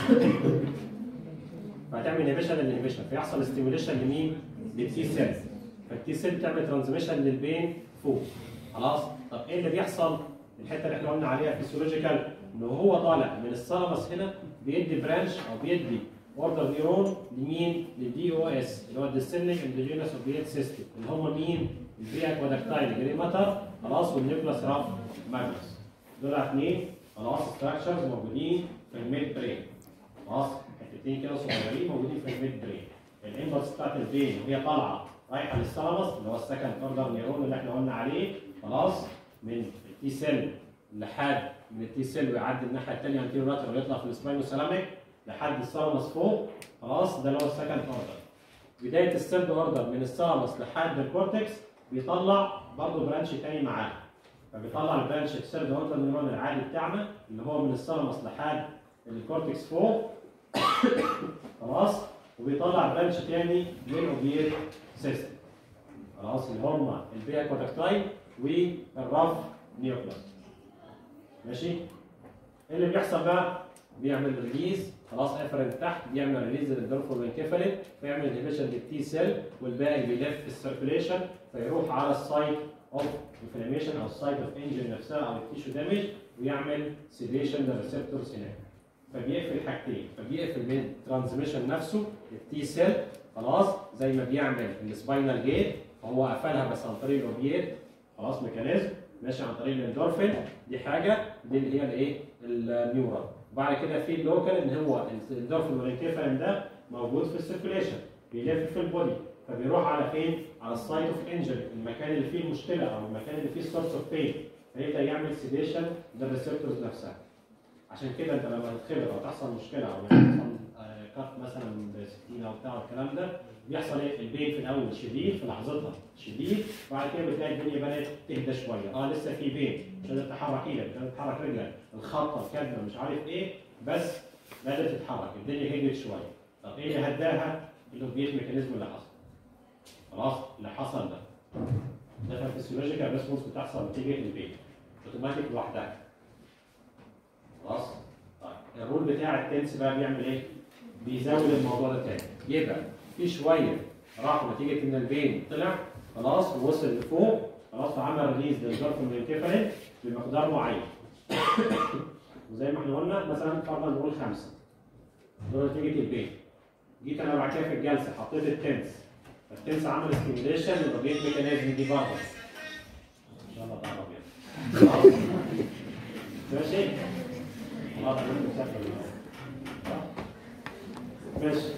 فهتعمل انهبيشن للانهبيشن فيحصل ستيميوليشن لمين؟ للتي سيل فالتي سيل بتعمل ترانزميشن للبين فوق خلاص طب ايه اللي بيحصل؟ الحته اللي احنا قلنا عليها فيسيولوجيكال ان هو طالع من الثالاموس هنا بيدي برانش او بيدي اوردر نيرون لمين؟ للدي او اس اللي هو الديسندنج اندوجينوس اوبيات سيستم اللي هم مين؟ البي اكوادكتايل جري ماتر خلاص والنيوكلاس راف ماجنس دول اثنين خلاص ستراكشرز موجودين في الميد برين خلاص حتتين كده صغيرين موجودين في الميد برين الامبلس بتاعت البين وهي طالعه رايحه للثالاموس اللي هو السكند اوردر نيرون اللي احنا قلنا عليه خلاص من التي سيل لحد من التي سيل ويعدي الناحيه الثانيه انتيرو لاترال ويطلع في السباينوسالاميك لحد الثالاموس فوق خلاص ده اللي هو السكند اوردر. بدايه الثيرد اوردر من الثالاموس لحد الكورتكس بيطلع برضه برانش ثاني معاه فبيطلع البرانش الثيرد اوردر نيرون العادي بتاعنا اللي هو من الثالاموس لحد الكورتكس فوق خلاص وبيطلع برانش ثاني من الاوبيات سيستم خلاص اللي هم البي اكوادكتايل والراف نيوكلاس ماشي. ايه اللي بيحصل بقى؟ بيعمل ريليز خلاص افرنت تحت بيعمل ريليز للدورفول والانكفالين فيعمل انهبيشن للتي سيل والباقي بيلف في السيركيليشن فيروح على السايت اوف انفلاميشن او السايت اوف انجري نفسها او التيشو دامج ويعمل سيديشن للريسبتورز هناك فبيقفل حاجتين فبيقفل من ترانسميشن نفسه التي سيل خلاص زي ما بيعمل السباينال جيت فهو قفلها بس عن طريق الاوبيات خلاص ميكانيزم ماشي عن طريق الاندورفين دي حاجه دي اللي هي الايه النيورال. وبعد كده في اللوكال ان هو الاندورفين والانكفالين ده موجود في السيركيليشن بيلف في البودي فبيروح على فين؟ على السايت اوف انجري المكان اللي فيه المشكله او المكان اللي فيه السورس اوف بين فيبدا يعمل سيديشن للريسبتورز نفسها. عشان كده انت لما تتخبط او تحصل مشكله او يحصل كات مثلا بسكينه او بتاع الكلام ده بيحصل ايه؟ البين في الاول شديد في لحظتها شديد وبعد كده بتلاقي الدنيا بدات تهدى شويه اه لسه في بين مش قادر تحرك ايدك مش قادر تحرك رجلك الخطه الكدمه مش عارف ايه بس بدات تتحرك الدنيا هدت شويه. طب ايه اللي هداها؟ الاوبيات ميكانيزم اللي حصل خلاص اللي حصل ده ده الفسيولوجيكال ريسبونس بتحصل نتيجه البين اوتوماتيك لوحدها خلاص. طيب الرول بتاع التنس بقى بيعمل ايه؟ بيزود الموضوع ده تاني يبقى في شويه راحوا نتيجه ان البين طلع خلاص ووصل لفوق خلاص وعمل ريليز للدورفين والانكفالين بمقدار معين وزي ما احنا قلنا مثلا فرضا نقول خمسه دول نتيجه البين. جيت انا بعد كده في الجلسه حطيت التنس التنس عمل ستيميوليشن للاوبيات ميكانيزم دي برضه ان شاء الله تعرف يعني خلاص ماشي خلاص ماشي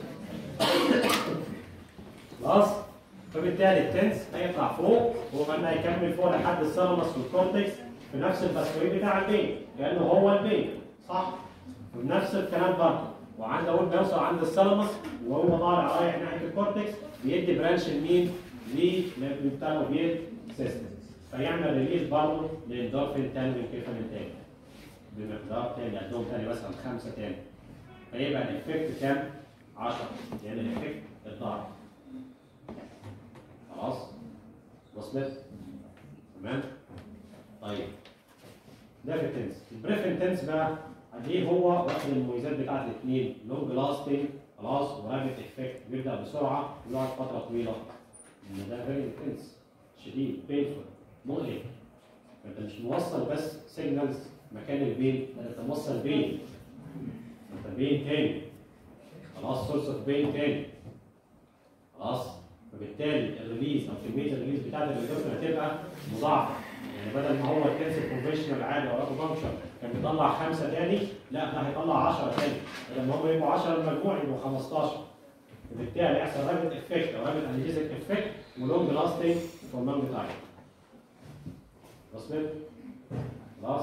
هيكمل فوق لحد الثالاموس والكورتكس في نفس الباسوي بتاع البين كانه هو البين صح؟ ونفس الكلام برضه وعند اول ما يوصل عند الثالاموس وهو طالع رايح ناحيه الكورتكس بيدي برانش لمين؟ بتاع الاوبيد سيستم فيعمل ريليز برضه للاندورفين تاني والكيفالين تاني بمقدار تاني عندهم تاني مثلا خمسه تاني فيبقى الافكت كام؟ عشرة يعني الافكت الضعف خلاص؟ وصلت؟ تمام؟ طيب ده في التنس البريف انتنس بقى ليه هو واخد المميزات بتاعت الاثنين لونج لاستنج خلاص ورابط افكت بيبدا بسرعه ويقعد فتره طويله ان ده فيري انتنس شديد بينفول مؤلم انت مش موصل بس سيجنالز مكان البين انت موصل بين انت بين تاني خلاص سورس اوف بين تاني خلاص فبالتالي الريليز او كميه الريليز بتاعت الاندورفين هتبقى مضاعفه يعني بدل ما هو التنس الكونفشنال عادي او اكو فانكشن كان بيطلع خمسه تاني لا ده هيطلع عشرة تاني بدل ما هم يبقوا عشرة المجموع يبقوا خمستاشر وبالتالي يحصل رابط افكت او رابط اناليزيك افكت ولونج لاستنج فور لونج تايم وصلت؟ خلاص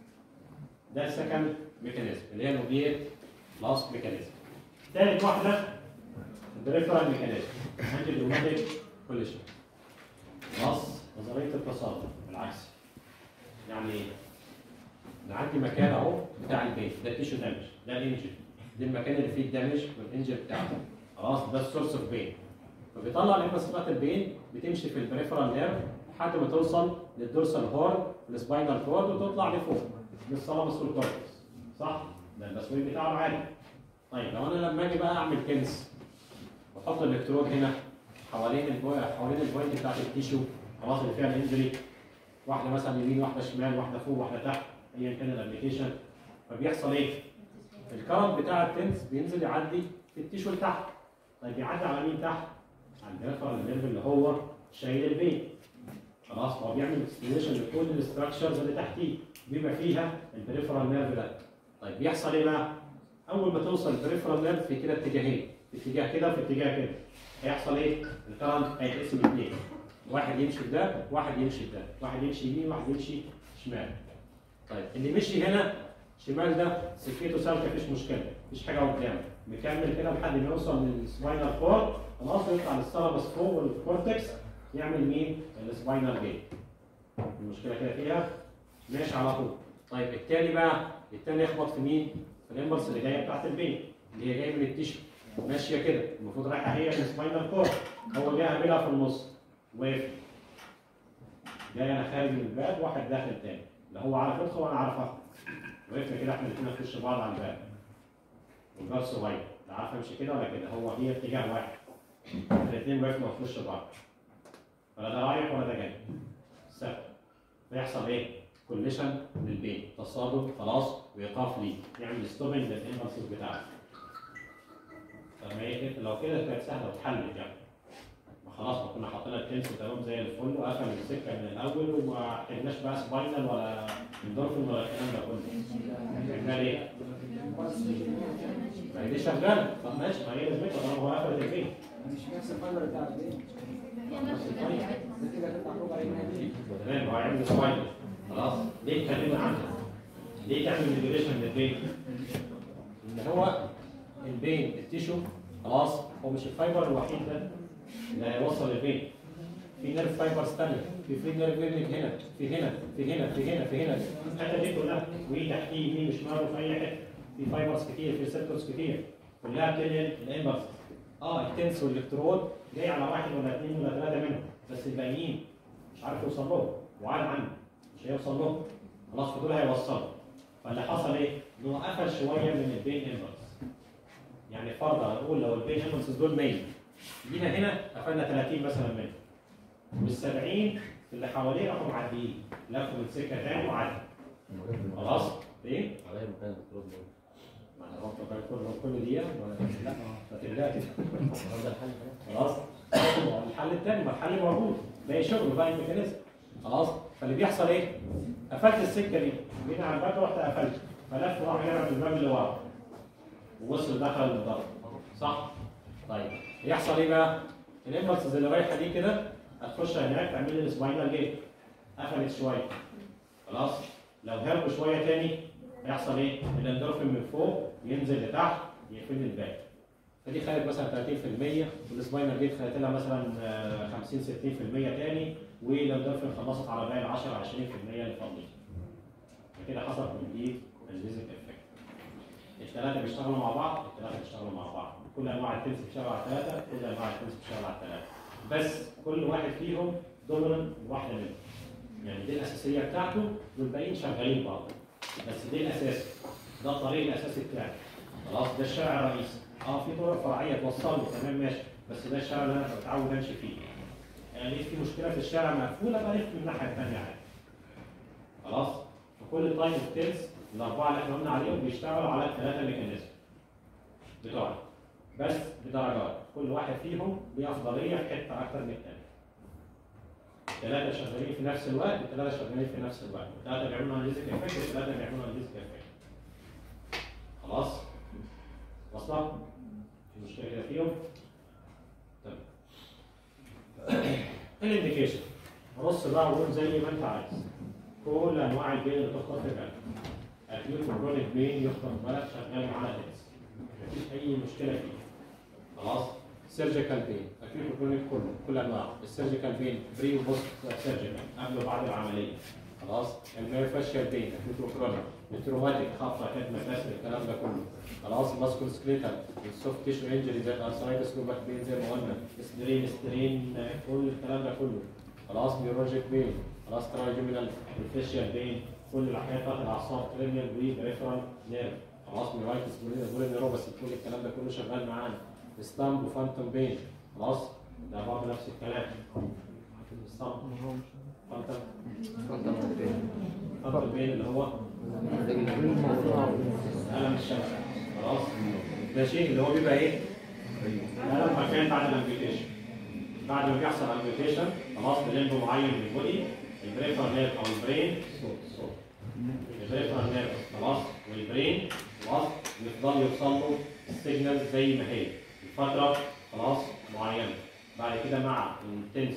ده السكند ميكانيزم اللي هي الاوبيت لاست ميكانيزم ثالث واحده البريفرال ميكانيزم انجيوماتيك كوليشن خلاص نظريه التصادم بالعكس يعني ايه؟ انا عندي مكان اهو بتاع البيت ده التيشو دامج ده الانجل ده المكان اللي فيه الدامج والانجل بتاعته خلاص ده السورس اوف بين فبيطلع الانفاسيبات البين بتمشي في البريفرال نيرف لحد ما توصل للدورسال هورن السباينال كورد وتطلع لفوق للثالاموس والكورتكس صح؟ ده البسوي بتاعه عالي طيب لو انا لما اجي بقى اعمل كنس واحط الالكترود هنا حوالين البوينت حوالين البوينت بتاعت التيشو خلاص اللي فيها الانجري واحده مثلا يمين واحده شمال واحده فوق واحده تحت ايا كان الابلكيشن فبيحصل ايه؟ الكرنت بتاع التنس بينزل يعدي في التيشو اللي تحت طيب يعدي على مين تحت؟ على البريفرال نيرف اللي هو شايل البين خلاص هو بيعمل ستيميوليشن لكل الاستراكشرز اللي تحتيه بيبقى فيها البريفرال نيرف ده طيب بيحصل ايه بقى؟ اول ما توصل البريفرال نيرف في كده اتجاهين في اتجاه كده وفي اتجاه كده هيحصل ايه؟ الكرنت هيتقسم اثنين واحد يمشي في ده واحد يمشي في ده واحد يمشي يمين واحد يمشي شمال طيب اللي مشي هنا شمال ده سكته سالكه مفيش مشكله مفيش حاجه قدامه مكمل كده لحد ما يوصل للسباينال كورد خلاص ويطلع للثالاموس فوق والكورتكس يعمل مين؟ السباينال بين المشكله كده فيها ماشي على طول طيب التاني بقى التاني يخبط في مين؟ في الامبلس اللي جايه بتاعت البين اللي هي جايه من التيشو ماشيه كده المفروض رايحه هي للسباينال كورد هو جاي عاملها في النص وقف جاي انا خارج من الباب واحد داخل تاني لا هو عارف يدخل وانا عارف اخرج وقفنا كده احنا الاثنين نخش بعض على الباب والباب صغير لا عارف امشي كده ولا كده هو هي اتجاه واحد الاثنين وقفنا ونخش بعض ولا ده رايح ولا ده جاي سهل فيحصل ايه؟ كوليشن للبين تصادم خلاص وايقاف ليه يعمل ستوبنج للانفلسز بتاعته فما هي لو كده كانت سهله واتحلت يعني خلاص ما كنا حاطين التنس تمام زي الفل وقفل السكه من الاول وما احتاجناش بقى سباينال ولا اندورفين ولا الكلام ده كله. احنا ليه؟ ما هي دي شغاله طب ماشي ما هي لازمتها طالما هو قفل البيت. مش نفس الفايبر بتاع البيت. تمام هو هيعمل سباينال خلاص ليه اتكلمنا عنها؟ ليه تعمل ميديوليشن للبين؟ ان هو البين التيشو خلاص هو مش الفايبر الوحيد ده اللي هيوصل البين في نيرف فايبرز ثانيه في فري نيرف فيرنج هنا في هنا في هنا في هنا في هنا الحته دي كلها وتحتيه يمين وشمال وفي اي حته في فايبرز كتير في ريسبتورز كتير كلها بتنقل الامبلس اه التنس والالكترود جاي على واحد ولا اثنين ولا ثلاثه منهم بس الباقيين مش عارف يوصل لهم وعاد عنه مش هيوصل لهم خلاص فدول هيوصلوا فاللي حصل ايه؟ ان هو قفل شويه من البين امبلس يعني فرضا هنقول لو البين امبلس دول مية جينا هنا قفلنا ثلاثين مثلا منهم وال سبعين اللي حواليه راحوا معديين لفوا من سكه ثاني وعدوا خلاص ايه؟ عليا مكان الالكترود ده ما انا رحت كل كل دقيقه لا فتلاقي خلاص الحل الثاني ما الحل موجود باقي شغل باقي الميكانيزم خلاص فاللي بيحصل ايه؟ قفلت السكه دي جينا على الباب رحت قفلت فلف وراح يلعب الباب اللي ورا ووصل دخل الضرب صح؟ طيب يحصل ايه بقى؟ الامبلسز اللي رايحه دي كده هتخش هناك تعمل لي سباينال جيت قفلت شويه خلاص. لو هرب شويه تاني هيحصل ايه؟ الاندورفين من فوق ينزل لتحت يقفل لي الباقي. فدي خدت مثلا ثلاثين في المية، والسباينال دي خدت لها مثلا خمسين ستين في المية تاني، والاندورفين خلصت على باقي ال عشرة عشرين في المية اللي فاضلين. فكده حصل كومبليت البيزك افكت. الثلاثه بيشتغلوا مع بعض، الثلاثه بيشتغلوا مع بعض، كل انواع التنس بتشتغل على الثلاثه، كل انواع التنس بتشتغل على الثلاثه، بس كل واحد فيهم دوميننت واحده منهم. يعني دي الاساسيه بتاعته والباقيين شغالين بعض. بس دي الاساس، ده الطريق الاساسي بتاعي. خلاص ده الشارع الرئيسي. اه في طرق فرعيه توصل له تمام ماشي، بس ده الشارع اللي انا متعود امشي فيه. يعني لقيت في مشكله في الشارع مقفوله بلف من الناحيه الثانيه عادي. خلاص؟ فكل التايم اوف تنس الاربعه اللي احنا قلنا عليهم بيشتغلوا على الثلاثه ميكانيزم بتوعنا. بس بدرجات، كل واحد فيهم ليه افضليه في حته اكتر من الثاني. الثلاثه شغالين في نفس الوقت، الثلاثه شغالين في نفس الوقت، الثلاثه بيعملوا اناليزك افكت، الثلاثه بيعملوا اناليزك افكت. خلاص؟ واصله؟ في مشكله كده فيهم؟ تمام. الانديكيشن بص بقى وقول زي ما انت عايز. كل انواع البين اللي تخطر في بالك. اكيوت وكرونيك بين يخطر في بالك شغال معانا تنس. مفيش اي مشكله فيه. خلاص؟ سيرجيكال بين، اكيوت وكرونيك كله، كل انواع، السيرجيكال بين بري وبوست سيرجيكال قبل وبعد العمليه. خلاص؟ الميوفاشيال بين اكيوت وكرونيك، التروماتيك خطه خدمه كسر الكلام ده كله. خلاص؟ ماسكول سكليتال، السوفت تيشو انجري زي الارثرايتس لوباك بين زي ما قلنا، سترين سترين كل الكلام ده كله. خلاص؟ نيوروجيك بين، خلاص ترايجومينال الفيشيال بين، كل الحاجات بتاعت الاعصاب كرينيال وبريفرال نيرف. خلاص؟ ميرايتس بولين نيروباثي، كل الكلام ده كله شغال معانا. ستامب وفانتوم بين، خلاص؟ ده برضه نفس الكلام. ستامب فانتوم فانتوم بين اللي هو ألم الشمس. خلاص؟ ماشي؟ اللي هو بيبقى ايه؟ ألم مكان بعد الامبيوتيشن. بعد ما بيحصل امبيوتيشن خلاص بليمب معين من البودي، البريفرال نيرف او البرين صوت صوت البريفرال نيرف خلاص والبرين خلاص يفضل يوصل له السيجنال زي ما هي لفتره خلاص معينه. بعد كده مع التنس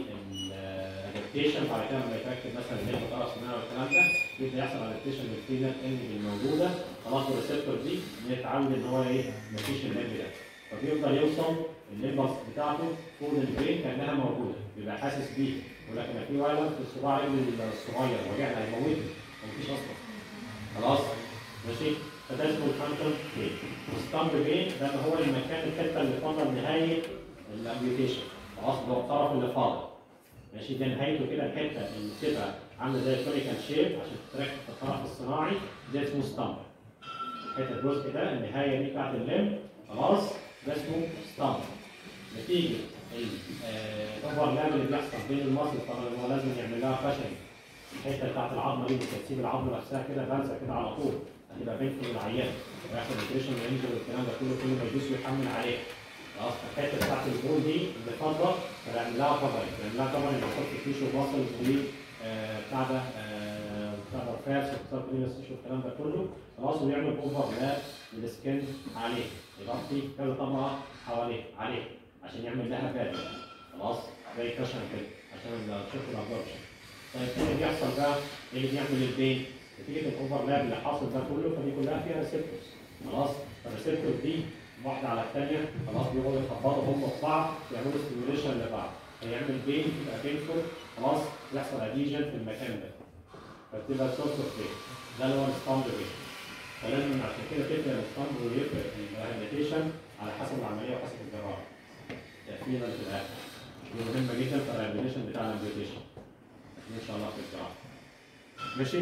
والادابتيشن بعد كده لما يتركب مثلا الليمب طرف سنان والكلام ده يبدا يحصل ادابتيشن للفينال اند الموجوده خلاص، والريسبتور دي بيتعود ان هو ايه مفيش الليمب ده، فبيفضل يوصل الليمبس بتاعته فوق البرين كانها موجوده، بيبقى حاسس بيه، ولكن في وايلر في الصباع رجل الصغير وجعنا هيموته ومفيش اصلا. خلاص؟ ماشي؟ فده اسمه الفانتوم بين. والستامب بين ده اللي هو المكان الحته اللي فاضل نهايه الامبيوتيشن، خلاص اللي هو الطرف اللي فاضل. ماشي؟ ده نهايته كده الحته اللي بتبقى عامله زي الكونيكال شيب عشان تتركب في الطرف الصناعي، ده اسمه ستامب. الحته الجزء ده النهايه دي بتاعت الليمب خلاص ده اسمه ستامب. نتيجه الاوفرلاب اللي بيحصل بين المصل طبعا هو لازم يعمل لها فشل. الحته بتاعت العظمه دي بتسيب العظمه نفسها كده بارزه كده على طول، هتبقى بين في العيان ويحصل ديبريشن وينجر والكلام ده كله، كل ما يدوس ويحمل عليه. خلاص الحته بتاعت البول دي اللي فاضله فنعمل لها كفر، نعمل لها كفر يبقى صوت التيشو واصل و بتاع ده بتاع ده فاتس وبتاع بريمس تيشو والكلام ده كله خلاص، ويعمل اوفرلاب للسكن عليه، يغطي كذا طبقه حواليه عليه عشان يعمل لها باد خلاص زي كشن كده عشان تشوف الابورشن. طيب ايه اللي بيحصل بقى؟ ايه اللي بيعمل البين؟ نتيجه الاوفرلاب اللي حاصل ده كله فدي كلها فيها ريسبتورز خلاص، فالريسبتورز دي واحده على الثانيه خلاص بيقعدوا يخبطوا هم في بعض يعملوا ستيميوليشن لبعض، فيعمل بين يبقى بينفول خلاص يحصل اديجن في المكان ده فبتبقى سورس اوف بين. ده اللي هو الستامب بين. فلازم عشان كده تفرق الستامب ويفرق الريهابيليتيشن على حسب العمليه وحسب الجراحه. تأثيرا في الاخر دي مهمه جدا في الريهابيليتيشن بتاع الامبيوتيشن ان شاء الله في الجراحه. ماشي؟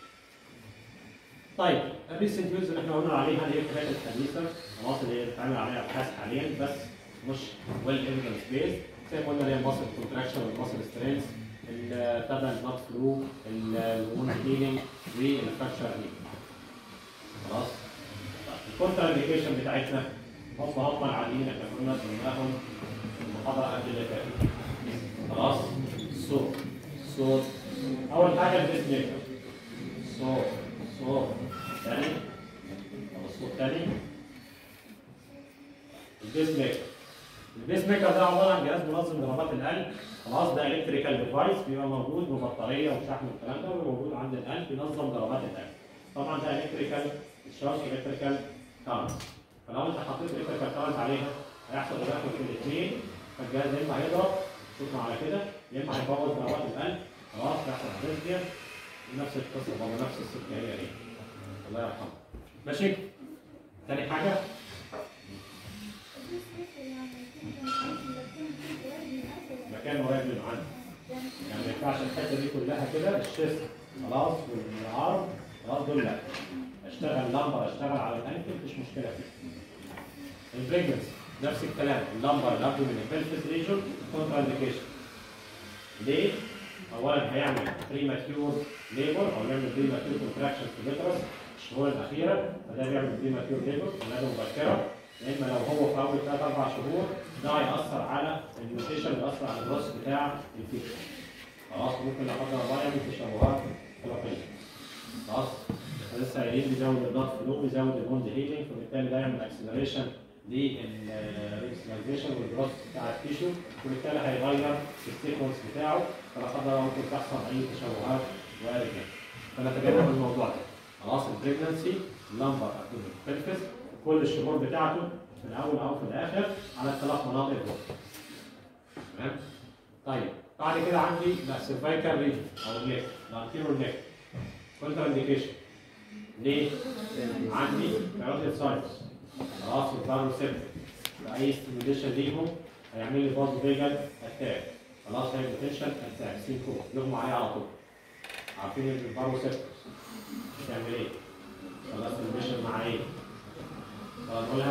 طيب الريسنت يوز اللي احنا قلنا عليها اللي هي الحاجات الحديثه خلاص اللي هي بتتعمل عليها ابحاث حاليا بس مش ويل ايفيدنس بيز، زي ما قلنا اللي هي الماسل كونتراكشن والماسل سترينث، التبع البلاد فلو، الوند هيلينج والفراكشر هيلينج. خلاص؟ الكونترا انديكيشن بتاعتنا هم هم العاديين احنا كنا قلناهم في المحاضره قبل اللي فاتت. خلاص؟ صوت صوت اول حاجه البيس ميكر صوت صوت ثاني او الصوت ثاني البيس ميكر البيس ميكر ده عباره عن جهاز منظم ضربات القلب. خلاص ده الكتريكال ديفايس بيبقى موجود ببطاريه وشحن والكلام ده، وبيبقى موجود عند القلب بينظم ضربات القلب. طبعا ده الكتريكال تشارج الكتريكال كارنت. فلو انت حطيت الكتريكال كارنت عليها هيحصل تداخل في الاثنين، فالجهاز يا اما هيضرب شوفنا على كده، يا اما هيبوظ ضربات القلب. خلاص يحصل اريثميا. نفس القصه برضه نفس السكه هي هي. الله يرحمه. ماشي؟ تاني حاجه مكان قريب من عنه. يعني ما ينفعش الحته دي كلها كده الشيست خلاص والعرض خلاص دول لا. اشتغل لمبر اشتغل على الانكل مفيش مشكله فيه. البريجنسي نفس الكلام، اللمبر الابدومين البلفس ريجون كونترا انديكيشن. ليه؟ اولا هيعمل بريماتيور ليبر او يعمل بريماتيور كونتراكشن في اليوترس الشهور الاخيره، فده بيعمل بريماتيور ليبر ولاده مبكره. يا اما لو هو في اول ثلاث اربع شهور ده هيأثر على النيوتريشن ويأثر على الجروث بتاع الفيتس. خلاص ممكن لا قدر الله يعمل تشوهات خلقيه. خلاص لسه قايلين بيزود البلاد فلو بيزود البوند هيلينج، فبالتالي ده يعمل اكسلريشن للريكسلايزيشن والجروث بتاع التيشو، وبالتالي هيغير السيكونس بتاعه، فلا قدر الله ممكن تحصل اي تشوهات وارده. فنتجنب الموضوع ده. خلاص البريجنسي اللمبر ابدومين بلفس كل الشهور بتاعته في الاول او في الاخر على الثلاث مناطق دول. تمام؟ طيب بعد كده عندي السيرفايكال ريجن او النيك، الانتيرور نيك. كونترا انديكيشن. ليه؟ عندي كاروتيد ساينس. خلاص البارو سيبتك. اي ستيميوليشن ليهم هيعمل لي باز فيجن اتاك. خلاص هي بوتنشال اتاك سينكو يغمى عليه على طول. عارفين البارو سيبتك بتعمل ايه؟ خلاص ستيميوليشن مع ايه؟ نقولها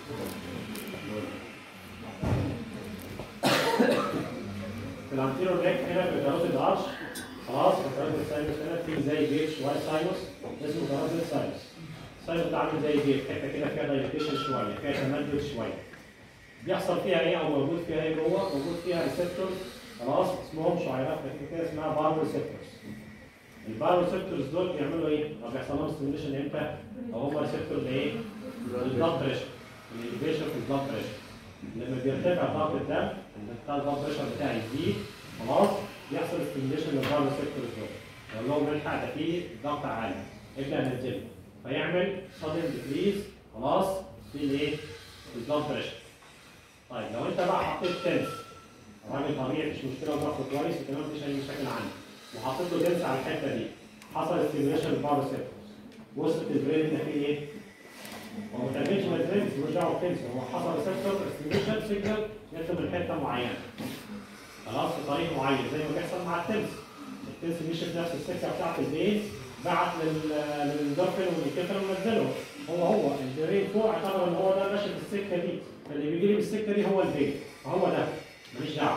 في الانتيرور نيك هنا في الكاروتيد ارش. خلاص الكاروتيد ساينس هنا في زي جيت شويه ساينس اسمه كاروتيد ساينس. الساينس ده عامل زي جيت حته كده فيها دايليتيشن شويه فيها تمدد شويه. بيحصل فيها ايه او موجود فيها ايه جوه؟ موجود فيها ريسبتورز خلاص اسمهم شعيرات كده اسمها بارو ريسبتورز. البارو ريسبتورز دول بيعملوا ايه؟ او بيحصل لهم ستيميوليشن امتى؟ او هم ريسبتورز ايه؟ البلاد بريشر. الانيبيشن في البلاد بريشر. لما بيرتفع ضغط الدم بتاع البلاد بريشر بتاعي يزيد خلاص بيحصل ستيميوليشن للبارو ريسبتورز دول. يقول لهم الحق ده فيه ضغط عالي ابدا ننزله فيعمل صدر ديكريز خلاص في الايه؟ في البلاد بريشر. طيب لو انت بقى حطيت تنس راجل طبيعي مش مشكله وضغطه كويس وكمان مفيش اي مشاكل عنده وحطيت له تنس على الحته دي حصل ستيميوليشن للبارو ريسبتورز وصلت البرين ده فيه ايه؟ هو ما تعملش ما يترمش ملوش دعوه بتنس هو حصل ريسبتور ستيميوليشن سيجنال يطلب من حته معينه خلاص في طريق معين زي ما بيحصل مع التنس. التنس مشي في نفس السكه بتاعت البين بعت للدورفين والكتر ونزله هو هو البرين فوق اعتبر ان هو ده ماشي في السكه دي فاللي بيجي لي بالسكه دي هو البين فهو ده ماليش دعوه.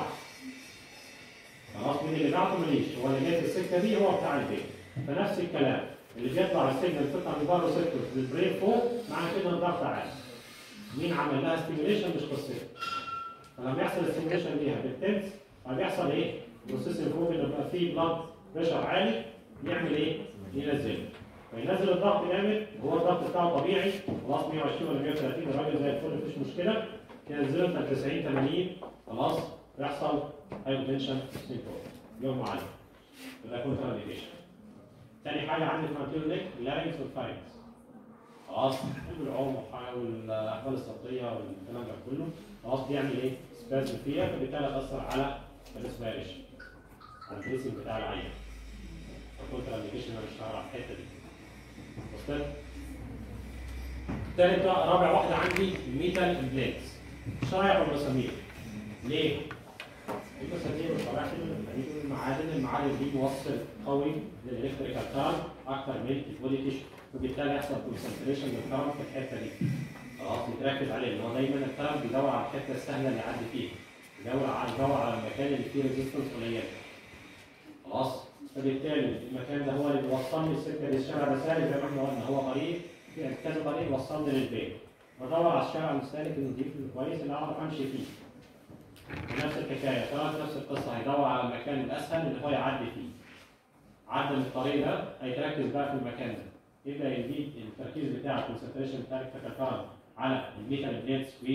خلاص مين اللي بعته ماليش هو اللي جاي في السكه دي هو بتاع البين. فنفس الكلام اللي بيطلع السيجنال بتطلع من بره سيكتور للبرين فوق معنى كده ان الضغط عالي. مين عمل لها ستيميوليشن مش قصتها. فلما يحصل ستيميوليشن ليها بالتنس فبيحصل ايه؟ بروسيس امبروفمنت يبقى فيه بلاد بريشر عالي يعمل ايه؟ ينزله. فينزل الضغط جامد وهو الضغط بتاعه طبيعي خلاص مية وعشرين ولا مية وتلاتين الراجل زي الفل مفيش مشكله ينزله بتاع تسعين تمانين خلاص يحصل هايبوتنشن سيندروم يوم معين. ده كونترا انديكيشن. تاني حاجه عندي في الانتيريور نيك اللارينكس والفارينكس. خلاص العوم والاحوال الصوتيه والكلام ده كله خلاص بيعمل ايه؟ سبازم فيها فبالتالي تاثر على الريسبيريشن على البريسنج بتاع العين. الكونترا انديكيشن انا بشتغل على الحته دي. وصلت؟ تالت رابع واحده عندي الميتال امبلانتس. شرايح والمسامير. ليه؟ المسامير والشرايح دي المعادن المعادن دي موصل قوي للالكتريكال كارنت اكتر من البودي تيشو وبالتالي يحصل كونسنتريشن للكارنت في الحته دي. خلاص نتركز عليه ان هو دايما الكارنت بيدور على الحته السهله اللي يعدي فيها. بيدور على بيدور على المكان اللي فيه ريزيستنس قليله. خلاص؟ فبالتالي المكان ده هو اللي بيوصلني السكه دي الشارع ده سالك زي ما احنا قلنا هو طريق في كذا طريق يوصلني للبيت. بدور على الشارع المسالك النظيف الكويس اللي اعرف امشي فيه. نفس الحكايه كمان نفس القصه هيدور على المكان الاسهل اللي هو يعدي فيه. عدى من الطريق ده هيتركز بقى في المكان ده. يبدا يزيد التركيز بتاع الكونسنتريشن بتاع الكارنت على الميتال بليتس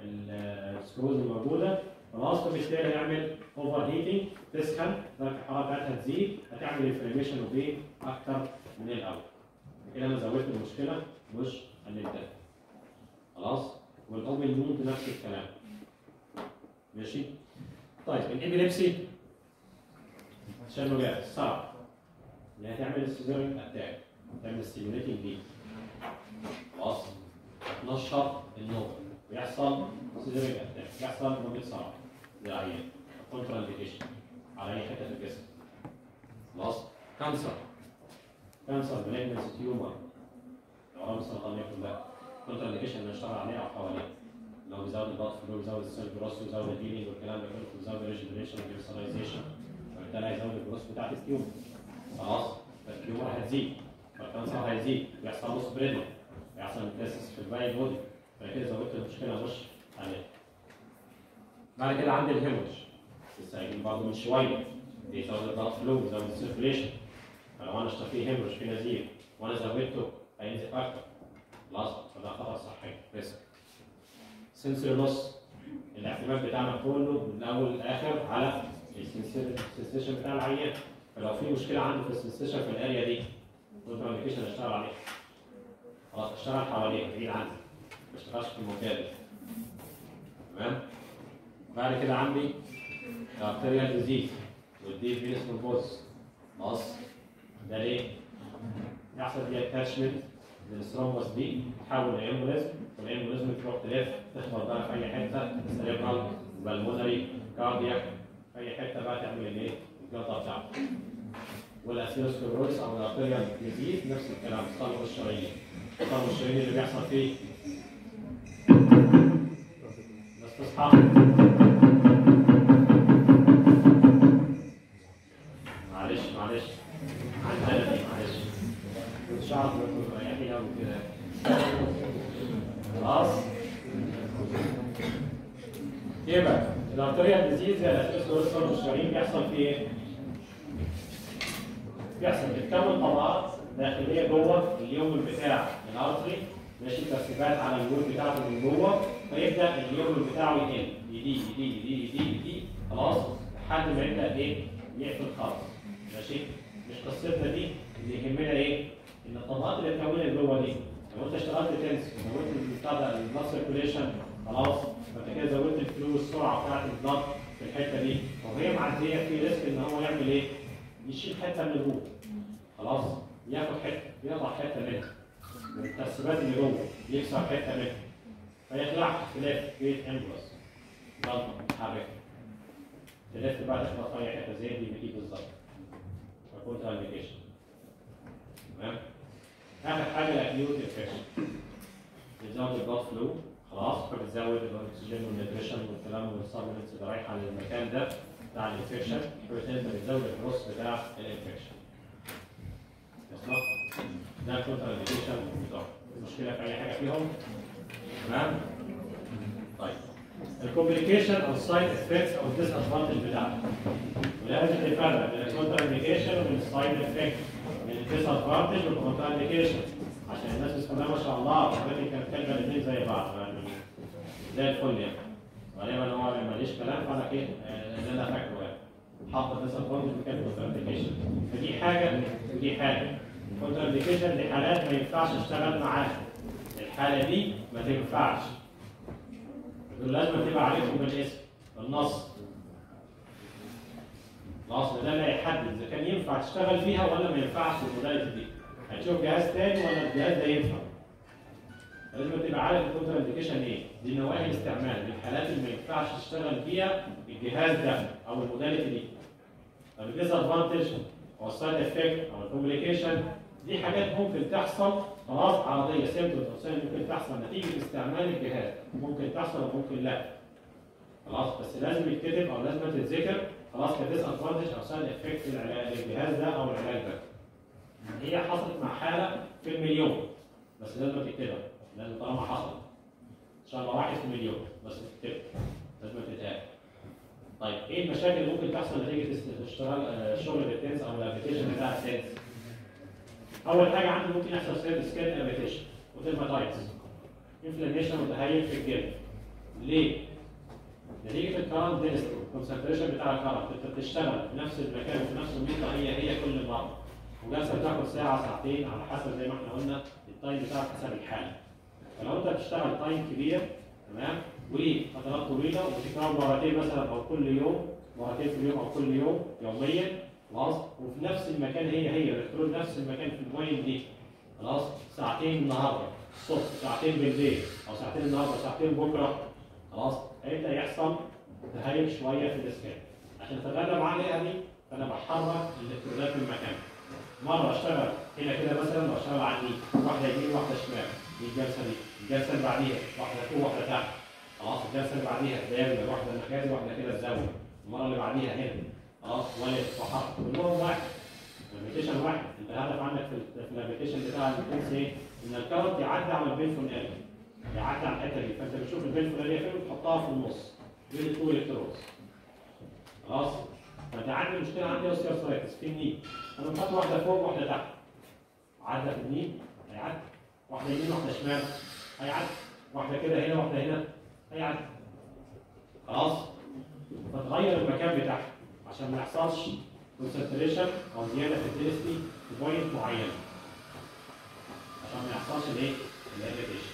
السكروز الموجوده خلاص، فبالتالي هيعمل اوفر هيتنج، تسخن، درجه الحراره بتاعتها تزيد، هتعمل انفلاميشن وبين اكتر من الاول. كده انا زودت المشكله مش قللتها. خلاص؟ والاوبن نود نفس الكلام. ماشي؟ طيب الابيليبسي عشان له جاهز صعب. اللي هتعمل السيزيريان اتاك، تعمل ستيميوليتنج دي. خلاص؟ تنشط النوبه، ويحصل سيزيريان اتاك، يحصل نوبه صعب للعيان. كونترا انديكيشن على اي حته في الجسم. خلاص؟ كانسر. كانسر مالجنس تيومر. الأورام السرطانية كلها. كونترا انديكيشن نشتغل عليها أو حواليها. لو بيزود الضغط فلو، بيزود السيل جروس، بيزود الهيلينج والكلام ده كله، بيزود الريجنريشن والريسلايزيشن، وبالتالي هيزود الجروس بتاعت التيومر. خلاص؟ فالتيومر هتزيد، فالكانسر هيزيد، بيحصل له سبريدنج، بيحصل ميتاسيس في الباقي بودي، فكده زودت المشكلة مش عليها. بعد كده عندي الهيموريج. لسه قايلين برضه من شوية، بيزود الضغط فلو، بيزود السيركيليشن. فلو أنا اشتكي هيموريج في نزيف وأنا زودته هينزف أكتر. خلاص؟ فده خطر صحي، ريسك. سنسوري لوس، الاعتماد بتاعنا كله من الاول للاخر على السنسيشن بتاع العيان، فلو في مشكله عنده في السنسيشن في الاريا دي كونترا انديكيشن اشتغل عليها. خلاص اشتغل حواليها بعيد عنها، ما اشتغلش في المنطقه دي. تمام؟ بعد كده عندي الارتيريال ديزيز والديب فينس ثرومبوز. خلاص؟ ده ليه؟ يحصل دي اتاتشمنت للثرومبوس دي تحول لامبوليزم، والامبوليزم تروح تلف تخبط بقى في اي حته، سيريبرال، بالمونري، كاردياك، في اي حته بقى تعمل الايه؟ الجلطه بتاعته. والاسيروسكليروز او الارتيريال ديزيز نفس الكلام، الصلب الشرايين. الصلب الشرايين اللي بيحصل فيه بس تصحى معلش معلش عندنا دي معلش مش عارف يعني قوي كده. خلاص؟ يبقى الارتيريال ديزيز زي الاسيروسكليروز الشرايين بيحصل فيه ايه؟ بيحصل بتكون طبقات داخليه جوه اليوم بتاع الارتري، ماشي، ترسيبات على الجول بتاعته من جوه، فيبدا اليوم بتاعه يقل، يضيق يضيق يضيق يضيق يضيق، خلاص، لحد ما يبدا ايه؟ يقفل خالص. ماشي؟ مش قصتنا دي، اللي يهمنا ايه؟ ان الطبقات اللي اتكونت جوه دي، لو انت اشتغلت تنس وزودت بتاع ده البلاد سيركيوليشن، خلاص، فانت كده زودت الفلو السرعه بتاعت البلاد في الحته دي، وهي معديه في ريسك ان هو يعمل ايه؟ يشيل حته من الجوه. خلاص؟ ياخد حته، يقطع حته منها. من الترسيبات اللي جوه يكسر حته منها. فيخلعها تلف في امبولس. ضغط متحركه. تلف بقى تخبط في اي حته زي دي بتيجي بالظبط. فكونترا انديكيشن. تمام؟ اخر حاجه الاكيوت انفكشن. بتزود البلاد فلو، خلاص، فبتزود الاكسجين والنيوتريشن والكلام والسبلمنتس اللي رايحه للمكان ده بتاع الانفكشن، فبالتالي انت بتزود الجروس بتاع الانفكشن. وصلت؟ ده الكونترا انديكيشن بتاعه. المشكله في اي حاجه فيهم؟ تمام؟ طيب. الكومبليكيشن او السايد افكتس او الديس ادفانتج بتاعته. ولازم تفرق بين الكونترا انديكيشن وبين السايد افكت، بين الديس ادفانتج والكونترا انديكيشن، عشان الناس بسم الله ما شاء الله حضرتك كانت كاتبه الاثنين زي بعض يعني زي الفل يعني. غالبا هو ماليش كلام فانا ايه اللي انا فاكره يعني. حاطط الديس ادفانتج مكان الكونترا انديكيشن. فدي حاجه ودي حاجه. الكونترا انديكيشن دي حالات ما ينفعش اشتغل معاها. الحاله دي ما تنفعش. دول لازم تبقى عارفهم بالاسم بالنص. خلاص ده اللي هيحدد اذا كان ينفع تشتغل فيها ولا ما ينفعش في الموداليتي دي. هتشوف جهاز تاني ولا الجهاز ده ينفع. لازم تبقى عارف الكونترا انديكيشن ايه؟ دي نواحي الاستعمال، دي الحالات اللي ما ينفعش تشتغل فيها الجهاز ده او الموداليتي دي. طب الديس ادفانتج او السايد افكت او الكومبليكيشن دي حاجات ممكن تحصل خلاص عرضيه سيمبتومز ممكن تحصل نتيجه استعمال الجهاز، ممكن تحصل وممكن لا. خلاص بس لازم يتكتب او لازم تتذكر خلاص كديس ادفانتج او سايد افكت للجهاز ده او العلاج ده. هي حصلت مع حاله في المليون بس لازم تكتبها، لازم طالما حصلت ان شاء الله واحد في المليون بس تكتبها، لازم تتقال. طيب ايه المشاكل اللي ممكن تحصل نتيجه اشتغال شغل التنس او الابلكيشن بتاع السيلز؟ اول حاجه عندي ممكن يحصل سيلز سكين ابلكيشن وديرماتايتس، انفلاميشن وتهيج في الجلد. ليه؟ نتيجة الكارنت دينستي الكونسنتريشن بتاع الكارنت انت بتشتغل في نفس المكان وفي نفس المنطقة هي هي كل مرة. وجلسة بتاخد ساعة ساعتين على حسب زي ما احنا قلنا التايم بتاعك حسب الحالة. فلو انت بتشتغل تايم كبير تمام وفترات طويلة وتكرار مرتين مثلا أو كل يوم مرتين في اليوم أو كل يوم يوميا خلاص وفي نفس المكان هي هي الالكترون نفس المكان في البوينت دي خلاص ساعتين النهارده الصبح ساعتين بالليل او ساعتين النهارده ساعتين بكره خلاص هيبدا يحصل تهيج شويه في الاسكان. عشان اتغلب عليها دي فانا بحرك الالكترونات من مكانها. مره اشتغل هنا كده مثلا واشتغل على اليمين واحده يمين واحده شمال دي الجلسه دي الجلسه اللي بعديها واحده فوق واحده تحت خلاص الجلسه اللي بعديها دايما واحده ناحيه واحده كده الزاويه المره اللي بعديها هنا خلاص ولف وحرك كلهم واحد الابلكيشن واحد. انت الهدف عندك في الابلكيشن بتاع البنس ايه؟ ان الكارت يعدي على البنفون اريا يعدي على الحته دي فانت بتشوف البنفون اريا فين وتحطها في النص بين التو الكترونز خلاص. فانت عندي مشكله عندي اوستيوارثرايتس في الني انا بحط واحده فوق واحده تحت عدى في الني هيعدي واحده يمين واحده شمال هيعدي واحده كده هنا واحده هنا هيعدي خلاص. فتغير المكان بتاعها عشان ما يحصلش كونسنتريشن او زياده في الدنسيتي في بوينت معينه عشان ما يحصلش الايه؟ الابلكيشن.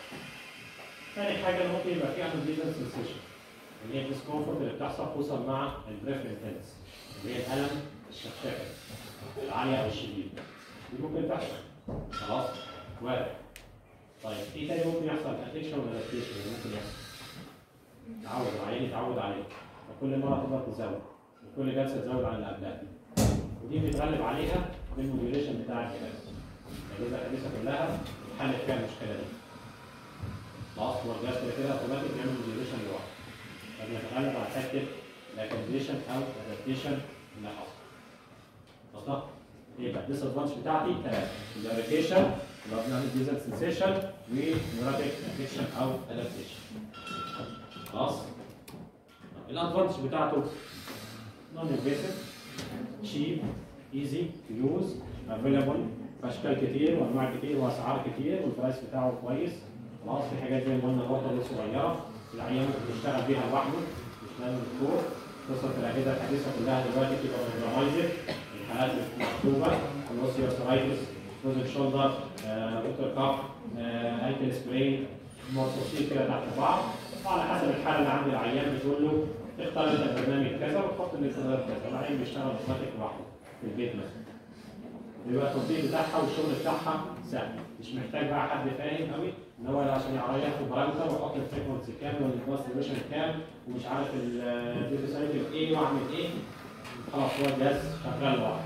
ثاني حاجه اللي ممكن يبقى فيها انفيزن سنسيشن اللي هي الديسكومفورت اللي بتحصل خصوصا مع البريف انتنس اللي هي الالم الشخشخه العاليه او الشديده دي ممكن تحصل خلاص وارد. طيب ايه تاني ممكن يحصل؟ ادكشن ولا ادكتيشن اللي ممكن يحصل؟ تعود العيان يتعود عليه فكل مره تقدر تزود وكل جلسه تزود عن اللي قبلها ودي بيتغلب عليها بالموديوليشن بتاع الجهاز. الاجهزه الحديثه كلها حلت فيها المشكله دي. خلاص هو الجهاز كده كده اوتوماتيك بيعمل موديوليشن لوحده. فبنتغلب على حته الاكوموديشن او الادابتيشن اللي حصل. وصلت؟ يبقى الديس ادفانتج بتاعتي ثلاثه الابلكيشن اللي هو بنعمل ديزل سنسيشن ونيوراتيك ادكشن او ادابتيشن. خلاص؟ الادفانتج بتاعته نون انفيسيف شيب ايزي تو يوز افيلابل اشكال كتير وانواع كتير واسعار كتير والبرايس بتاعه كويس. خلاص في حاجات زي ما قلنا الوحده صغيره العيان ممكن يشتغل بيها لوحده مش لازم دكتور. قصه الاجهزه الحديثه كلها دلوقتي بتبقى اوتومايزد الحالات المكتوبه الاوستيوارثرايتس فروزن شولدر دكتور كاف انكل سبرين مرصوصين كده تحت بعض وعلى حسب الحاله اللي عند العيان بتقول له اختار انت البرنامج كذا وتحط الانتظار كذا العيان بيشتغل اوتوماتيك لوحده في البيت مثلا. بيبقى التطبيق بتاعها والشغل بتاعها سهل مش محتاج بقى حد فاهم قوي ان هو عشان ياخد بارامتر ويحط الفريكونسي كام والكونسنتريشن كام ومش عارف الديوتي سايكل ايه واعمل ايه خلاص هو الجهاز شغال لوحده.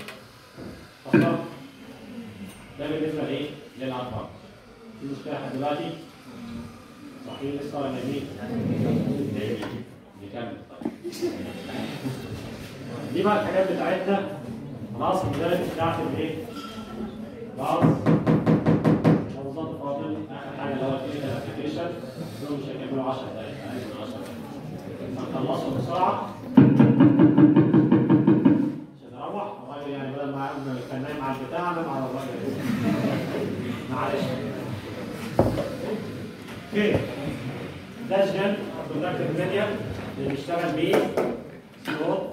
وصلت؟ ده بالنسبه لايه؟ للارقام. في مشكله لحد دلوقتي؟ صحيح لسه ولا جميل؟ جميل. نكمل طيب. دي بقى الحاجات بتاعتنا خلاص المدرس بتاعت الايه؟ خلاص موظف فاضل اخر حاجه اللي هو الكلينيكال ابلكيشن دول مش هيكملوا عشر دقائق اقل من عشر دقائق هنخلصهم بسرعه عشان نروح الراجل يعني بدل ما كان نايم على البتاع نام على الراجل معلش. اوكي ده الجن الكوندكتيف ميديا اللي بنشتغل بيه صوت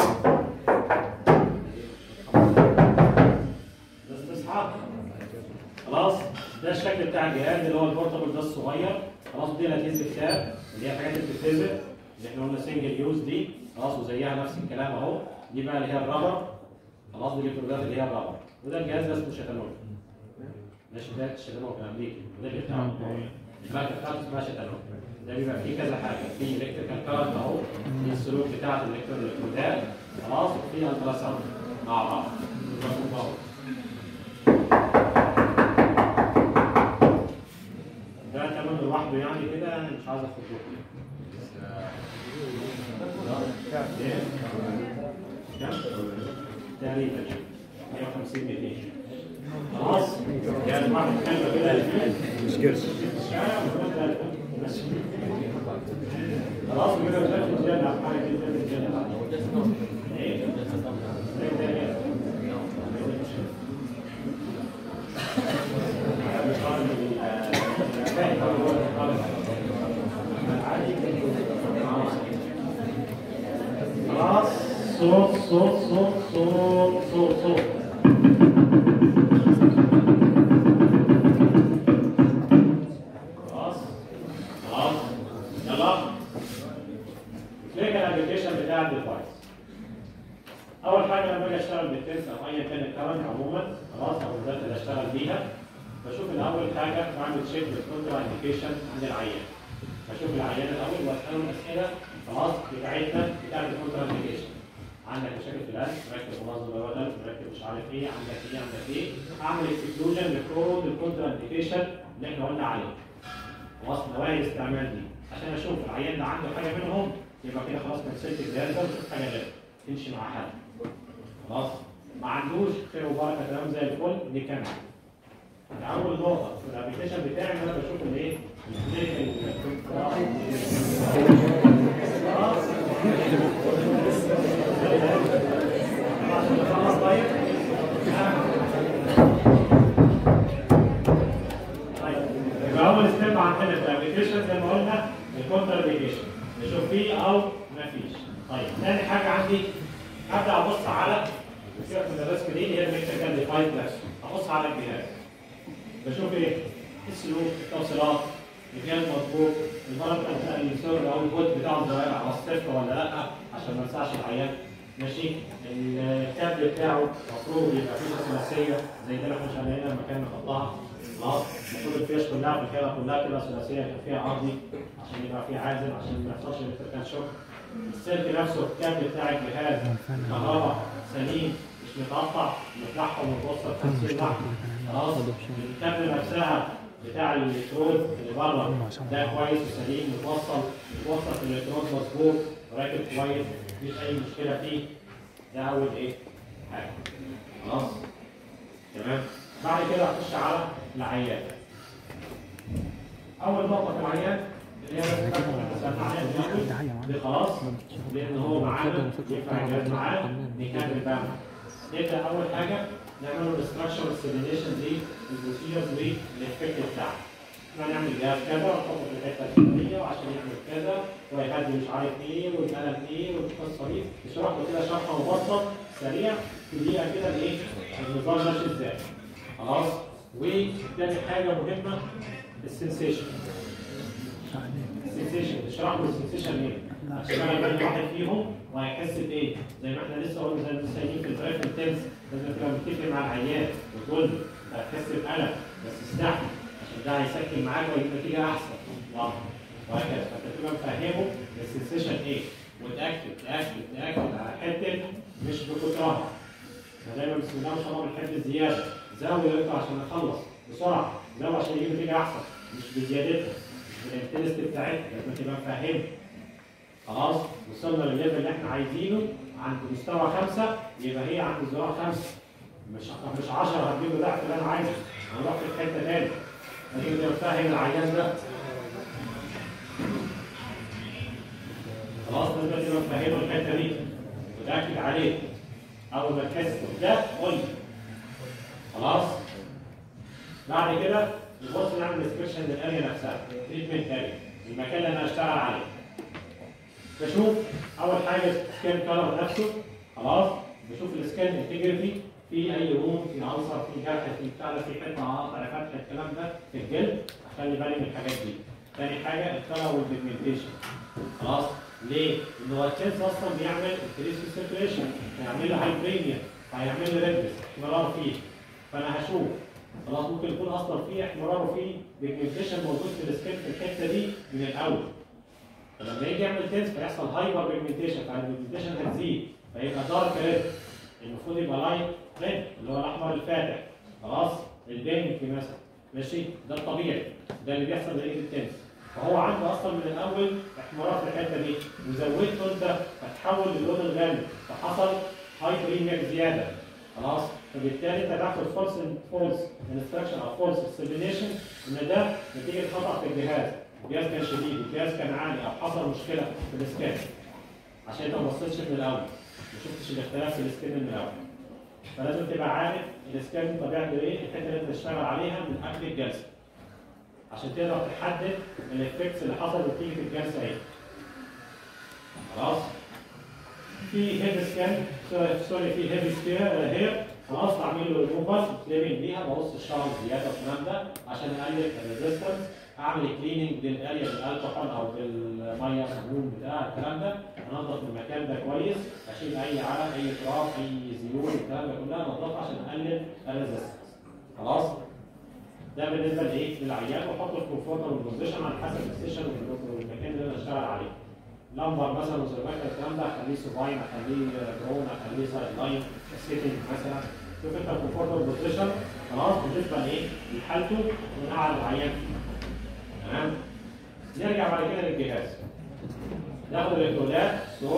خلاص. ده الشكل بتاع الجهاز اللي هو البورتابل ده الصغير خلاص. دي الهيز كتاب اللي هي الحاجات اللي بتتلزق اللي احنا قلنا سنجل يوز دي خلاص وزيها نفس الكلام اهو. دي بقى اللي هي الرابر خلاص. دي الالكترودات اللي هي الرابر. وده الجهاز ده اسمه شتانول. ده شتات الشتانول الامريكي وده اللي بتاعه الماركه بتاعته اسمها شتانول. ده بيبقى فيه كذا حاجه في الكتريكال كارت اهو في السلوك بتاعت الالكترودات خلاص وفي الترا ساوند مع بعض. ده كمان لوحده يعني كده انا مش عايز اخد كام؟ تقريبا مية وخمسين ميتين خلاص. يعني واحد كلمه كده مش كرش خلاص كده مش هاخد زياده على حاجه كده زياده ايه؟ عادي صوت صوت صوت صوت صوت صوت خلاص خلاص يلا كليك الابلكيشن بتاع الديفايس. اول حاجه لما اجي اشتغل بالتنس او ايا كان الكرنت عموما خلاص او الداتا اللي اشتغل بيها بشوف الاول حاجه بعمل تشيك للكونترا انديكيشن عند العيان. بشوف العيان الاول واساله الاسئله خلاص بتاعتنا بتاعت الكونترا انديكيشن. عندك مشاكل في القلب مركب منظم بدل مركب مش عارف ايه عندك ايه عندك ايه اعمل اكسكلوجن لكل الكونترا انديكيشن اللي احنا قلنا عليه. خلاص نواهي الاستعمال دي عشان اشوف العيان ده عنده حاجه منهم يبقى كده خلاص كنسلت الجهاز وشوف حاجه غيرها تمشي مع حد. خلاص ما عندوش خير وبركه تمام زي الفل نكمل. اول نقطه في الابلكيشن بتاعي ان انا بشوف الايه؟ طيب يبقى اول ستيب عندنا في الابلكيشن زي ما قلنا الكونتر ابلكيشن نشوف فيه او ما فيش. طيب ثاني حاجه عندي ابدا ابص على سيبك من الرسم دي اللي هي الميكانيكال ديفايس نفسه. ابص على الجهاز بشوف ايه؟ السلوك، التوصيلات، الجهاز مظبوط، البركه السيرفر او الكود بتاعه صغير على الصفر ولا لا عشان ما انساش العيان. ماشي؟ الكابل بتاعه المفروض يبقى فيه ثلاثيه زي ده اللي احنا شغالين لما كنا نحطها. خلاص المفروض الفيش كلها في الكده كلها كده ثلاثيه يبقى فيها ارضي عشان يبقى فيه عازل عشان ما يحصلش الكتريكال شوك. السلك نفسه الكابل بتاع الجهاز كهرباء سليم مش متقطع متلحم ومتوصل خمسين لحم. خلاص الكابل نفسها بتاع الالكترود اللي بره ده كويس وسليم متوصل متوصل في الالكترود مظبوط وراكب كويس مفيش اي مشكله فيه. ده اول ايه؟ حاجه. خلاص تمام. بعد كده هخش على العيان. اول نقطه في العيان اللي هي دي خلاص لان هو معانا ينفع الجهاز معاه نكمل بقى. نبدا اول حاجه نعمل له الاستراكشر والسيميليشن دي البروسيجرز والافكت بتاعه. احنا نعمل جهاز كذا ونحطه في الحته الفلانيه وعشان يعمل كذا ويهدي مش عارف ايه والقلم ايه والقصه دي نشرح له كده شرح مبسط سريع في دقيقه كده الايه؟ النظام ماشي ازاي. خلاص؟ وتاني حاجه مهمه السنسيشن. السنسيشن تشرح له السنسيشن ايه؟ هتشتغل بين واحد فيهم وهيحس بايه؟ زي ما احنا لسه قلنا زي ما لسه قايلين في البريك تنس لازم تبقى متفق مع العيان وتقول له انت هتحس بقلق بس استحمل عشان ده هيسكن معاك ويجيب نتيجه احسن. واضح؟ وهكذا فانت تبقى مفهمه السنسيشن ايه؟ وتاكد تاكد تاكد على حته مش بكترها. احنا دايما بسم الله ما شاء الله بنحب الزياده. زود انت عشان نخلص بسرعه، زود عشان يجيب نتيجه احسن مش بزيادتها. الانتنست بتاعتها لازم تبقى مفهمه. خلاص وصلنا للليفل اللي احنا عايزينه عند مستوى خمسه يبقى هي عند زرار خمسه مش مش عشره هتجيب له ضعف اللي انا عايزه هنروح في حته ثانيه. لازم تبقى فاهم العيان ده. خلاص لازم تبقى مفهمه الحته دي وتاكد عليه. اول ما تحس ده قول لي. خلاص بعد كده نبص نعمل ديسكريبشن للاريا نفسها تريتمنت اريا المكان اللي انا هشتغل عليه. بشوف اول حاجه سكان كلر نفسه. خلاص بشوف السكان انتجريتي في اي روم في عنصر في جرح في بتاع في حته قطع فتح الكلام ده في الجلد اخلي بالي من الحاجات دي. ثاني حاجه الكلر والبيجمنتيشن. خلاص ليه؟ لان هو التنس اصلا بيعمل انكريس في السيركيوليشن هيعمل له هايبريميا هيعمل له ريدنس احمرار فيه. فانا هشوف خلاص ممكن يكون اصلا فيه احمرار وفيه بيجمنتيشن موجود في السكان في الحته دي من الاول. فلما يجي يعمل تنس فيحصل هايبر بيجمنتيشن فالبيجمنتيشن هتزيد فيبقى دارك ريد. المفروض يبقى لايت ريد اللي هو الاحمر الفاتح. خلاص البينك مثلا ماشي ده الطبيعي ده اللي بيحصل نتيجه التنس. فهو عنده اصلا من الاول احمرار في الحته دي وزودته انت فتحول للون الغامق فحصل هايبريميا زياده. خلاص فبالتالي انت تاخد فولس فولس انستراكشن او فولس سيميليشن ان ده نتيجه خطا في الجهاز. الجهاز كان شديد، الجهاز كان عالي او حصل مشكله في الاسكان. عشان انت ما بصيتش من الاول، ما شفتش الاختلاف في الاسكان من الاول. فلازم تبقى عارف الاسكان طبيعته ايه، الحته اللي انت تشتغل عليها من قبل الجلسه. عشان تقدر تحدد الافكتس اللي حصلت نتيجه الجلسه ايه. خلاص؟ في هيد سكان سوري في هيد سكان هير خلاص اعمل له ريموفال كليمنج ليها بقص الشعر زياده والكلام ده عشان اقلل الريزستنس. اعمل كليننج للاريا بالالكحول او بالميه صابون بتاع الكلام ده. انظف المكان ده كويس، اشيل اي علق اي تراب اي زيوت الكلام ده كلها انضفها عشان اقلل الريزستنس. خلاص؟ ده بالنسبه لايه؟ للعيان، واحطه في كونفورتبل بوزيشن على حسب السيشن والمكان اللي انا اشتغل عليه. لمبر مثلا وزرباكه الكلام ده اخليه سوفاين، اخليه درون، اخليه سايد لاين، سيتنج مثلا. شوف انت كونفورتبل بوزيشن خلاص بالنسبه لايه؟ لحالته ونقعد العيان فيه. تمام؟ نرجع بعد كده للجهاز. ناخد الالكترودات صور،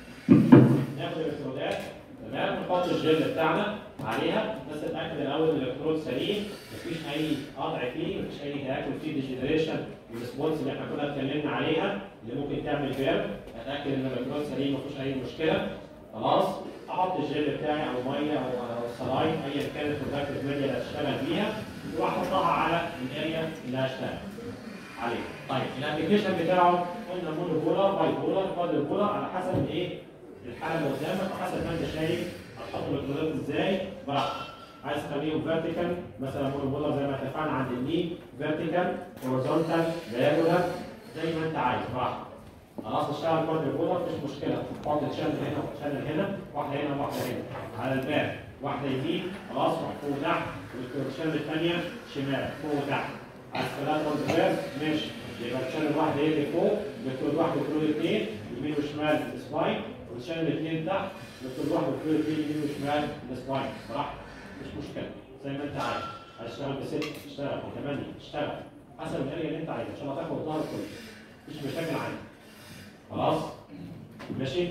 ناخد الالكترودات تمام، نحط الجل بتاعنا عليها، بس اتاكد الاول ان الالكترود سليم، مفيش اي قطع فيه، مفيش اي تاكل فيه ديجنريشن والريسبونس اللي احنا كنا اتكلمنا عليها اللي ممكن تعمل بيرن. اتاكد ان الالكترود سليم مفيش اي مشكله. خلاص؟ احط الجل بتاعي او ميه او سلايد ايا كانت البروتكتيف ميديا اللي هشتغل بيها واحطها على الاريا اللي هشتغل عليه. طيب الابلكيشن بتاعه قلنا مونو بولر، باي بولر، كوادر بولر، على حسب ايه؟ الحاله اللي قدامك وحسب ما انت شايف هتحط الالكترودات ازاي براحتك. عايز تخليهم فيرتيكال مثلا مونو بولر زي ما اتفقنا عند الني، فيرتيكال، هوريزونتال، دايجونال، زي ما انت عايز براحتك. خلاص اشتغل كوادر بولر مفيش مشكله، حط تشانل هنا وتشانل هنا، واحده هنا وواحده هنا، على الباب واحده يمين خلاص فوق وتحت، والتشانل الثانيه شمال فوق وتحت. عايز ثلاثة ريفيرس ماشي، يبقى الشانل واحدة يجي فوق، الكترود واحد والكترود اثنين يمين وشمال السباين، والشانل اثنين تحت، الكترود واحد والكترود اثنين يمين وشمال السباين، براحتك مش مشكلة زي ما أنت عايز. عايز تشتغل بست اشتغل، بثمانية اشتغل، حسب الاريا اللي أنت عايزها، إن شاء الله تاخد الظهر كله. مفيش مشاكل عندك. خلاص؟ ماشي؟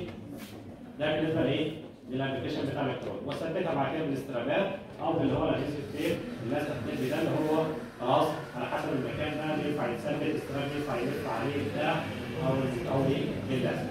ده بالنسبة لإيه؟ للابلكيشن بتاع الالكترود، وثبتها بعد كده بالاسترابات او باللي هو الادهيسيف تيب اللازق التيب ده اللي هو خلاص على حسب المكان بقى اللي ينفع يتثبت، استراب ينفع يلف عليه بتاع او او ايه باللازق.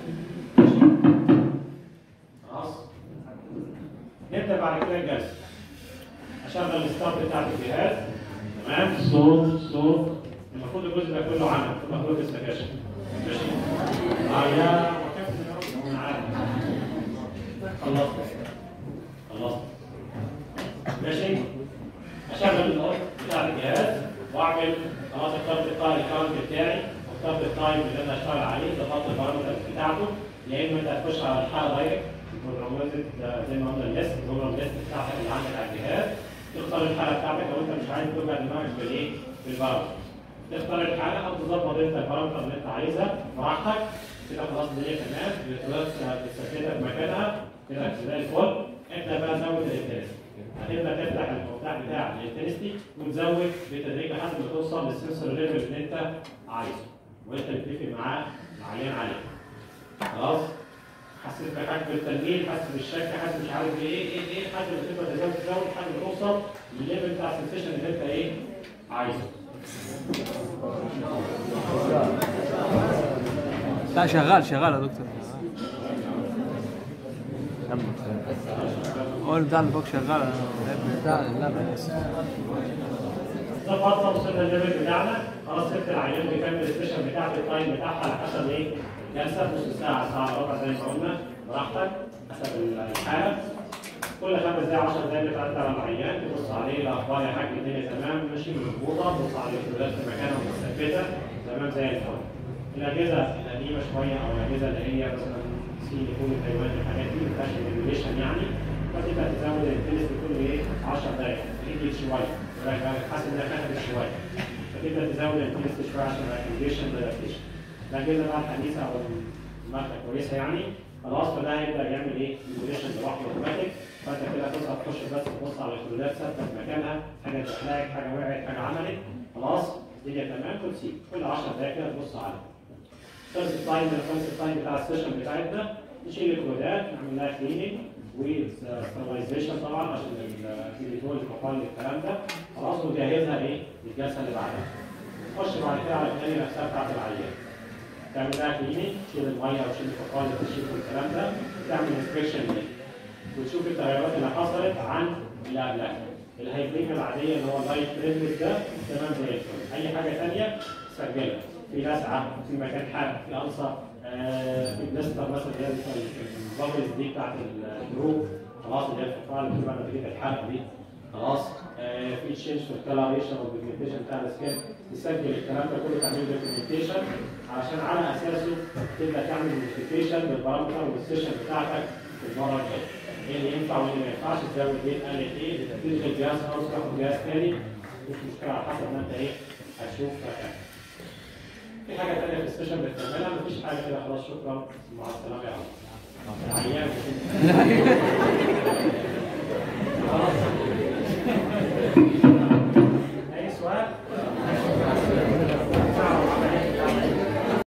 خلاص؟ نبدا بعد كده الجلسه. اشغل الستارت بتاعت الجهاز تمام، صوت صوت المفروض الجزء ده كله عنها، المفروض السكاشن. ماشي؟ اه يا انا عارف. خلصت خلصت ماشي. اشغل النور بتاع الجهاز واعمل خلاص اخترت التايم الكاونت بتاعي واخترت التايم اللي انا اشتغل عليه، ضغطت البارامتر بتاعته. يا اما انت هتخش على الحاله دايركت زي ما قلنا الليست اللي هو الليست بتاعتك اللي عندك على الجهاز، تختار الحاله بتاعتك لو انت مش عايز توجع دماغك بالايه؟ بالبارامتر. تختار الحاله او تظبط انت البارامتر اللي انت عايزها براحتك. كده خلاص الدنيا تمام، الالكترودات بتثبتها في مكانها كده زي الفل. ابدا بقى زود الانتنستي، هتبدا تفتح المفتاح بتاع الانتنستي وتزود بالتدريج لحد ما توصل للسنسور ليفل اللي انت عايزه وانت بتتفق معاه العيان عليه. خلاص؟ حسيت بحاجه بالتنميل، حاسس بالشك، حاسس مش عارف ايه ايه ايه لحد ما تبدا تزود تزود لحد ما توصل للليفل بتاع السنسيشن اللي انت ايه؟ عايزه. لا شغال شغال يا دكتور. هو بتاع الفوق شغال بتاع اللعبه بس. ده فتره وصلنا الليفل بتاعنا، خلاص سبت العيان بيكمل السيشن بتاعت التايم بتاعها على حسب ايه؟ جلسه نص ساعه ساعه ربع زي ما قلنا براحتك حسب الحاله. كل خمس دقايق عشر دقايق بتعدي على العيان تبص عليه الاخبار يا حاج الدنيا تمام ماشي مظبوطه، تبص على الالكترودات في مكانها ومثبته تمام زي الفل. الاجهزه القديمه شويه او الاجهزه اللي هي مثلا سين يكون تايوان الحاجات دي ما فيهاش ريجوليشن يعني، فتبقى تزود الانتنستي كل ايه؟ عشر دقايق تجيب شويه، حاسس انها خفت شويه فتبدا تزود الانتنستي شويه عشان الريجوليشن ريلاكسيشن. الاجهزه بقى الحديثه او الماركه كويسه يعني خلاص، فده هيبدا يعمل ايه؟ ريجوليشن لوحده اوتوماتيك. فانت كده تصحى تخش بس تبص على الالكترودات ثابته في مكانها، حاجه تحلاك، حاجه وقعت، حاجه عملت، خلاص الدنيا تمام وتسيب كل عشر دقايق كده تبص عليها. خلص التايم خلص التايم بتاع السيشن بتاعتنا، نشيل الكودات نعمل لها كليننج وستابلايزيشن طبعا عشان الكليتول الكحول الكلام ده، خلاص ونجهزها ايه؟ للجلسه اللي بعدها. نخش بعد كده على الاريا نفسها بتاعت العيان. تعمل لها كليننج، تشيل الميه وتشيل الكحول وتشيل الكلام ده، تعمل انسبكشن ليه. وتشوف التغيرات اللي حصلت عن اللي قبلها. الهايبريميا العاديه اللي هو اللايت بريفلس ده تمام زي الفل. اي حاجه ثانيه سجلها، في لسعه، في مكان حرق، في ألسر آه في بلاستر مثلا اللي هي البابلز دي بتاعت الجروب خلاص، اللي هي الفقاعه اللي بتبقى نتيجه الحرق دي خلاص. آه في تشينج في الكلاريشن والبيجمنتيشن بتاع السكين، تسجل الكلام ده كله، تعمل دوكيومنتيشن علشان على اساسه تبدا تعمل موديفيكيشن للبارامتر والسيشن بتاعتك في المره الجايه. ايه اللي ينفع وايه اللي ما ينفعش، تزود ايه تقلل ايه، تلغي الجهاز او تاخد جهاز ثاني، مش مشكله على حسب ما انت ايه هتشوف مكانك. في حاجه ثانيه في السيشن بتكملها؟ مفيش حاجه كده خلاص، شكرا مع السلامه يا عم. عيان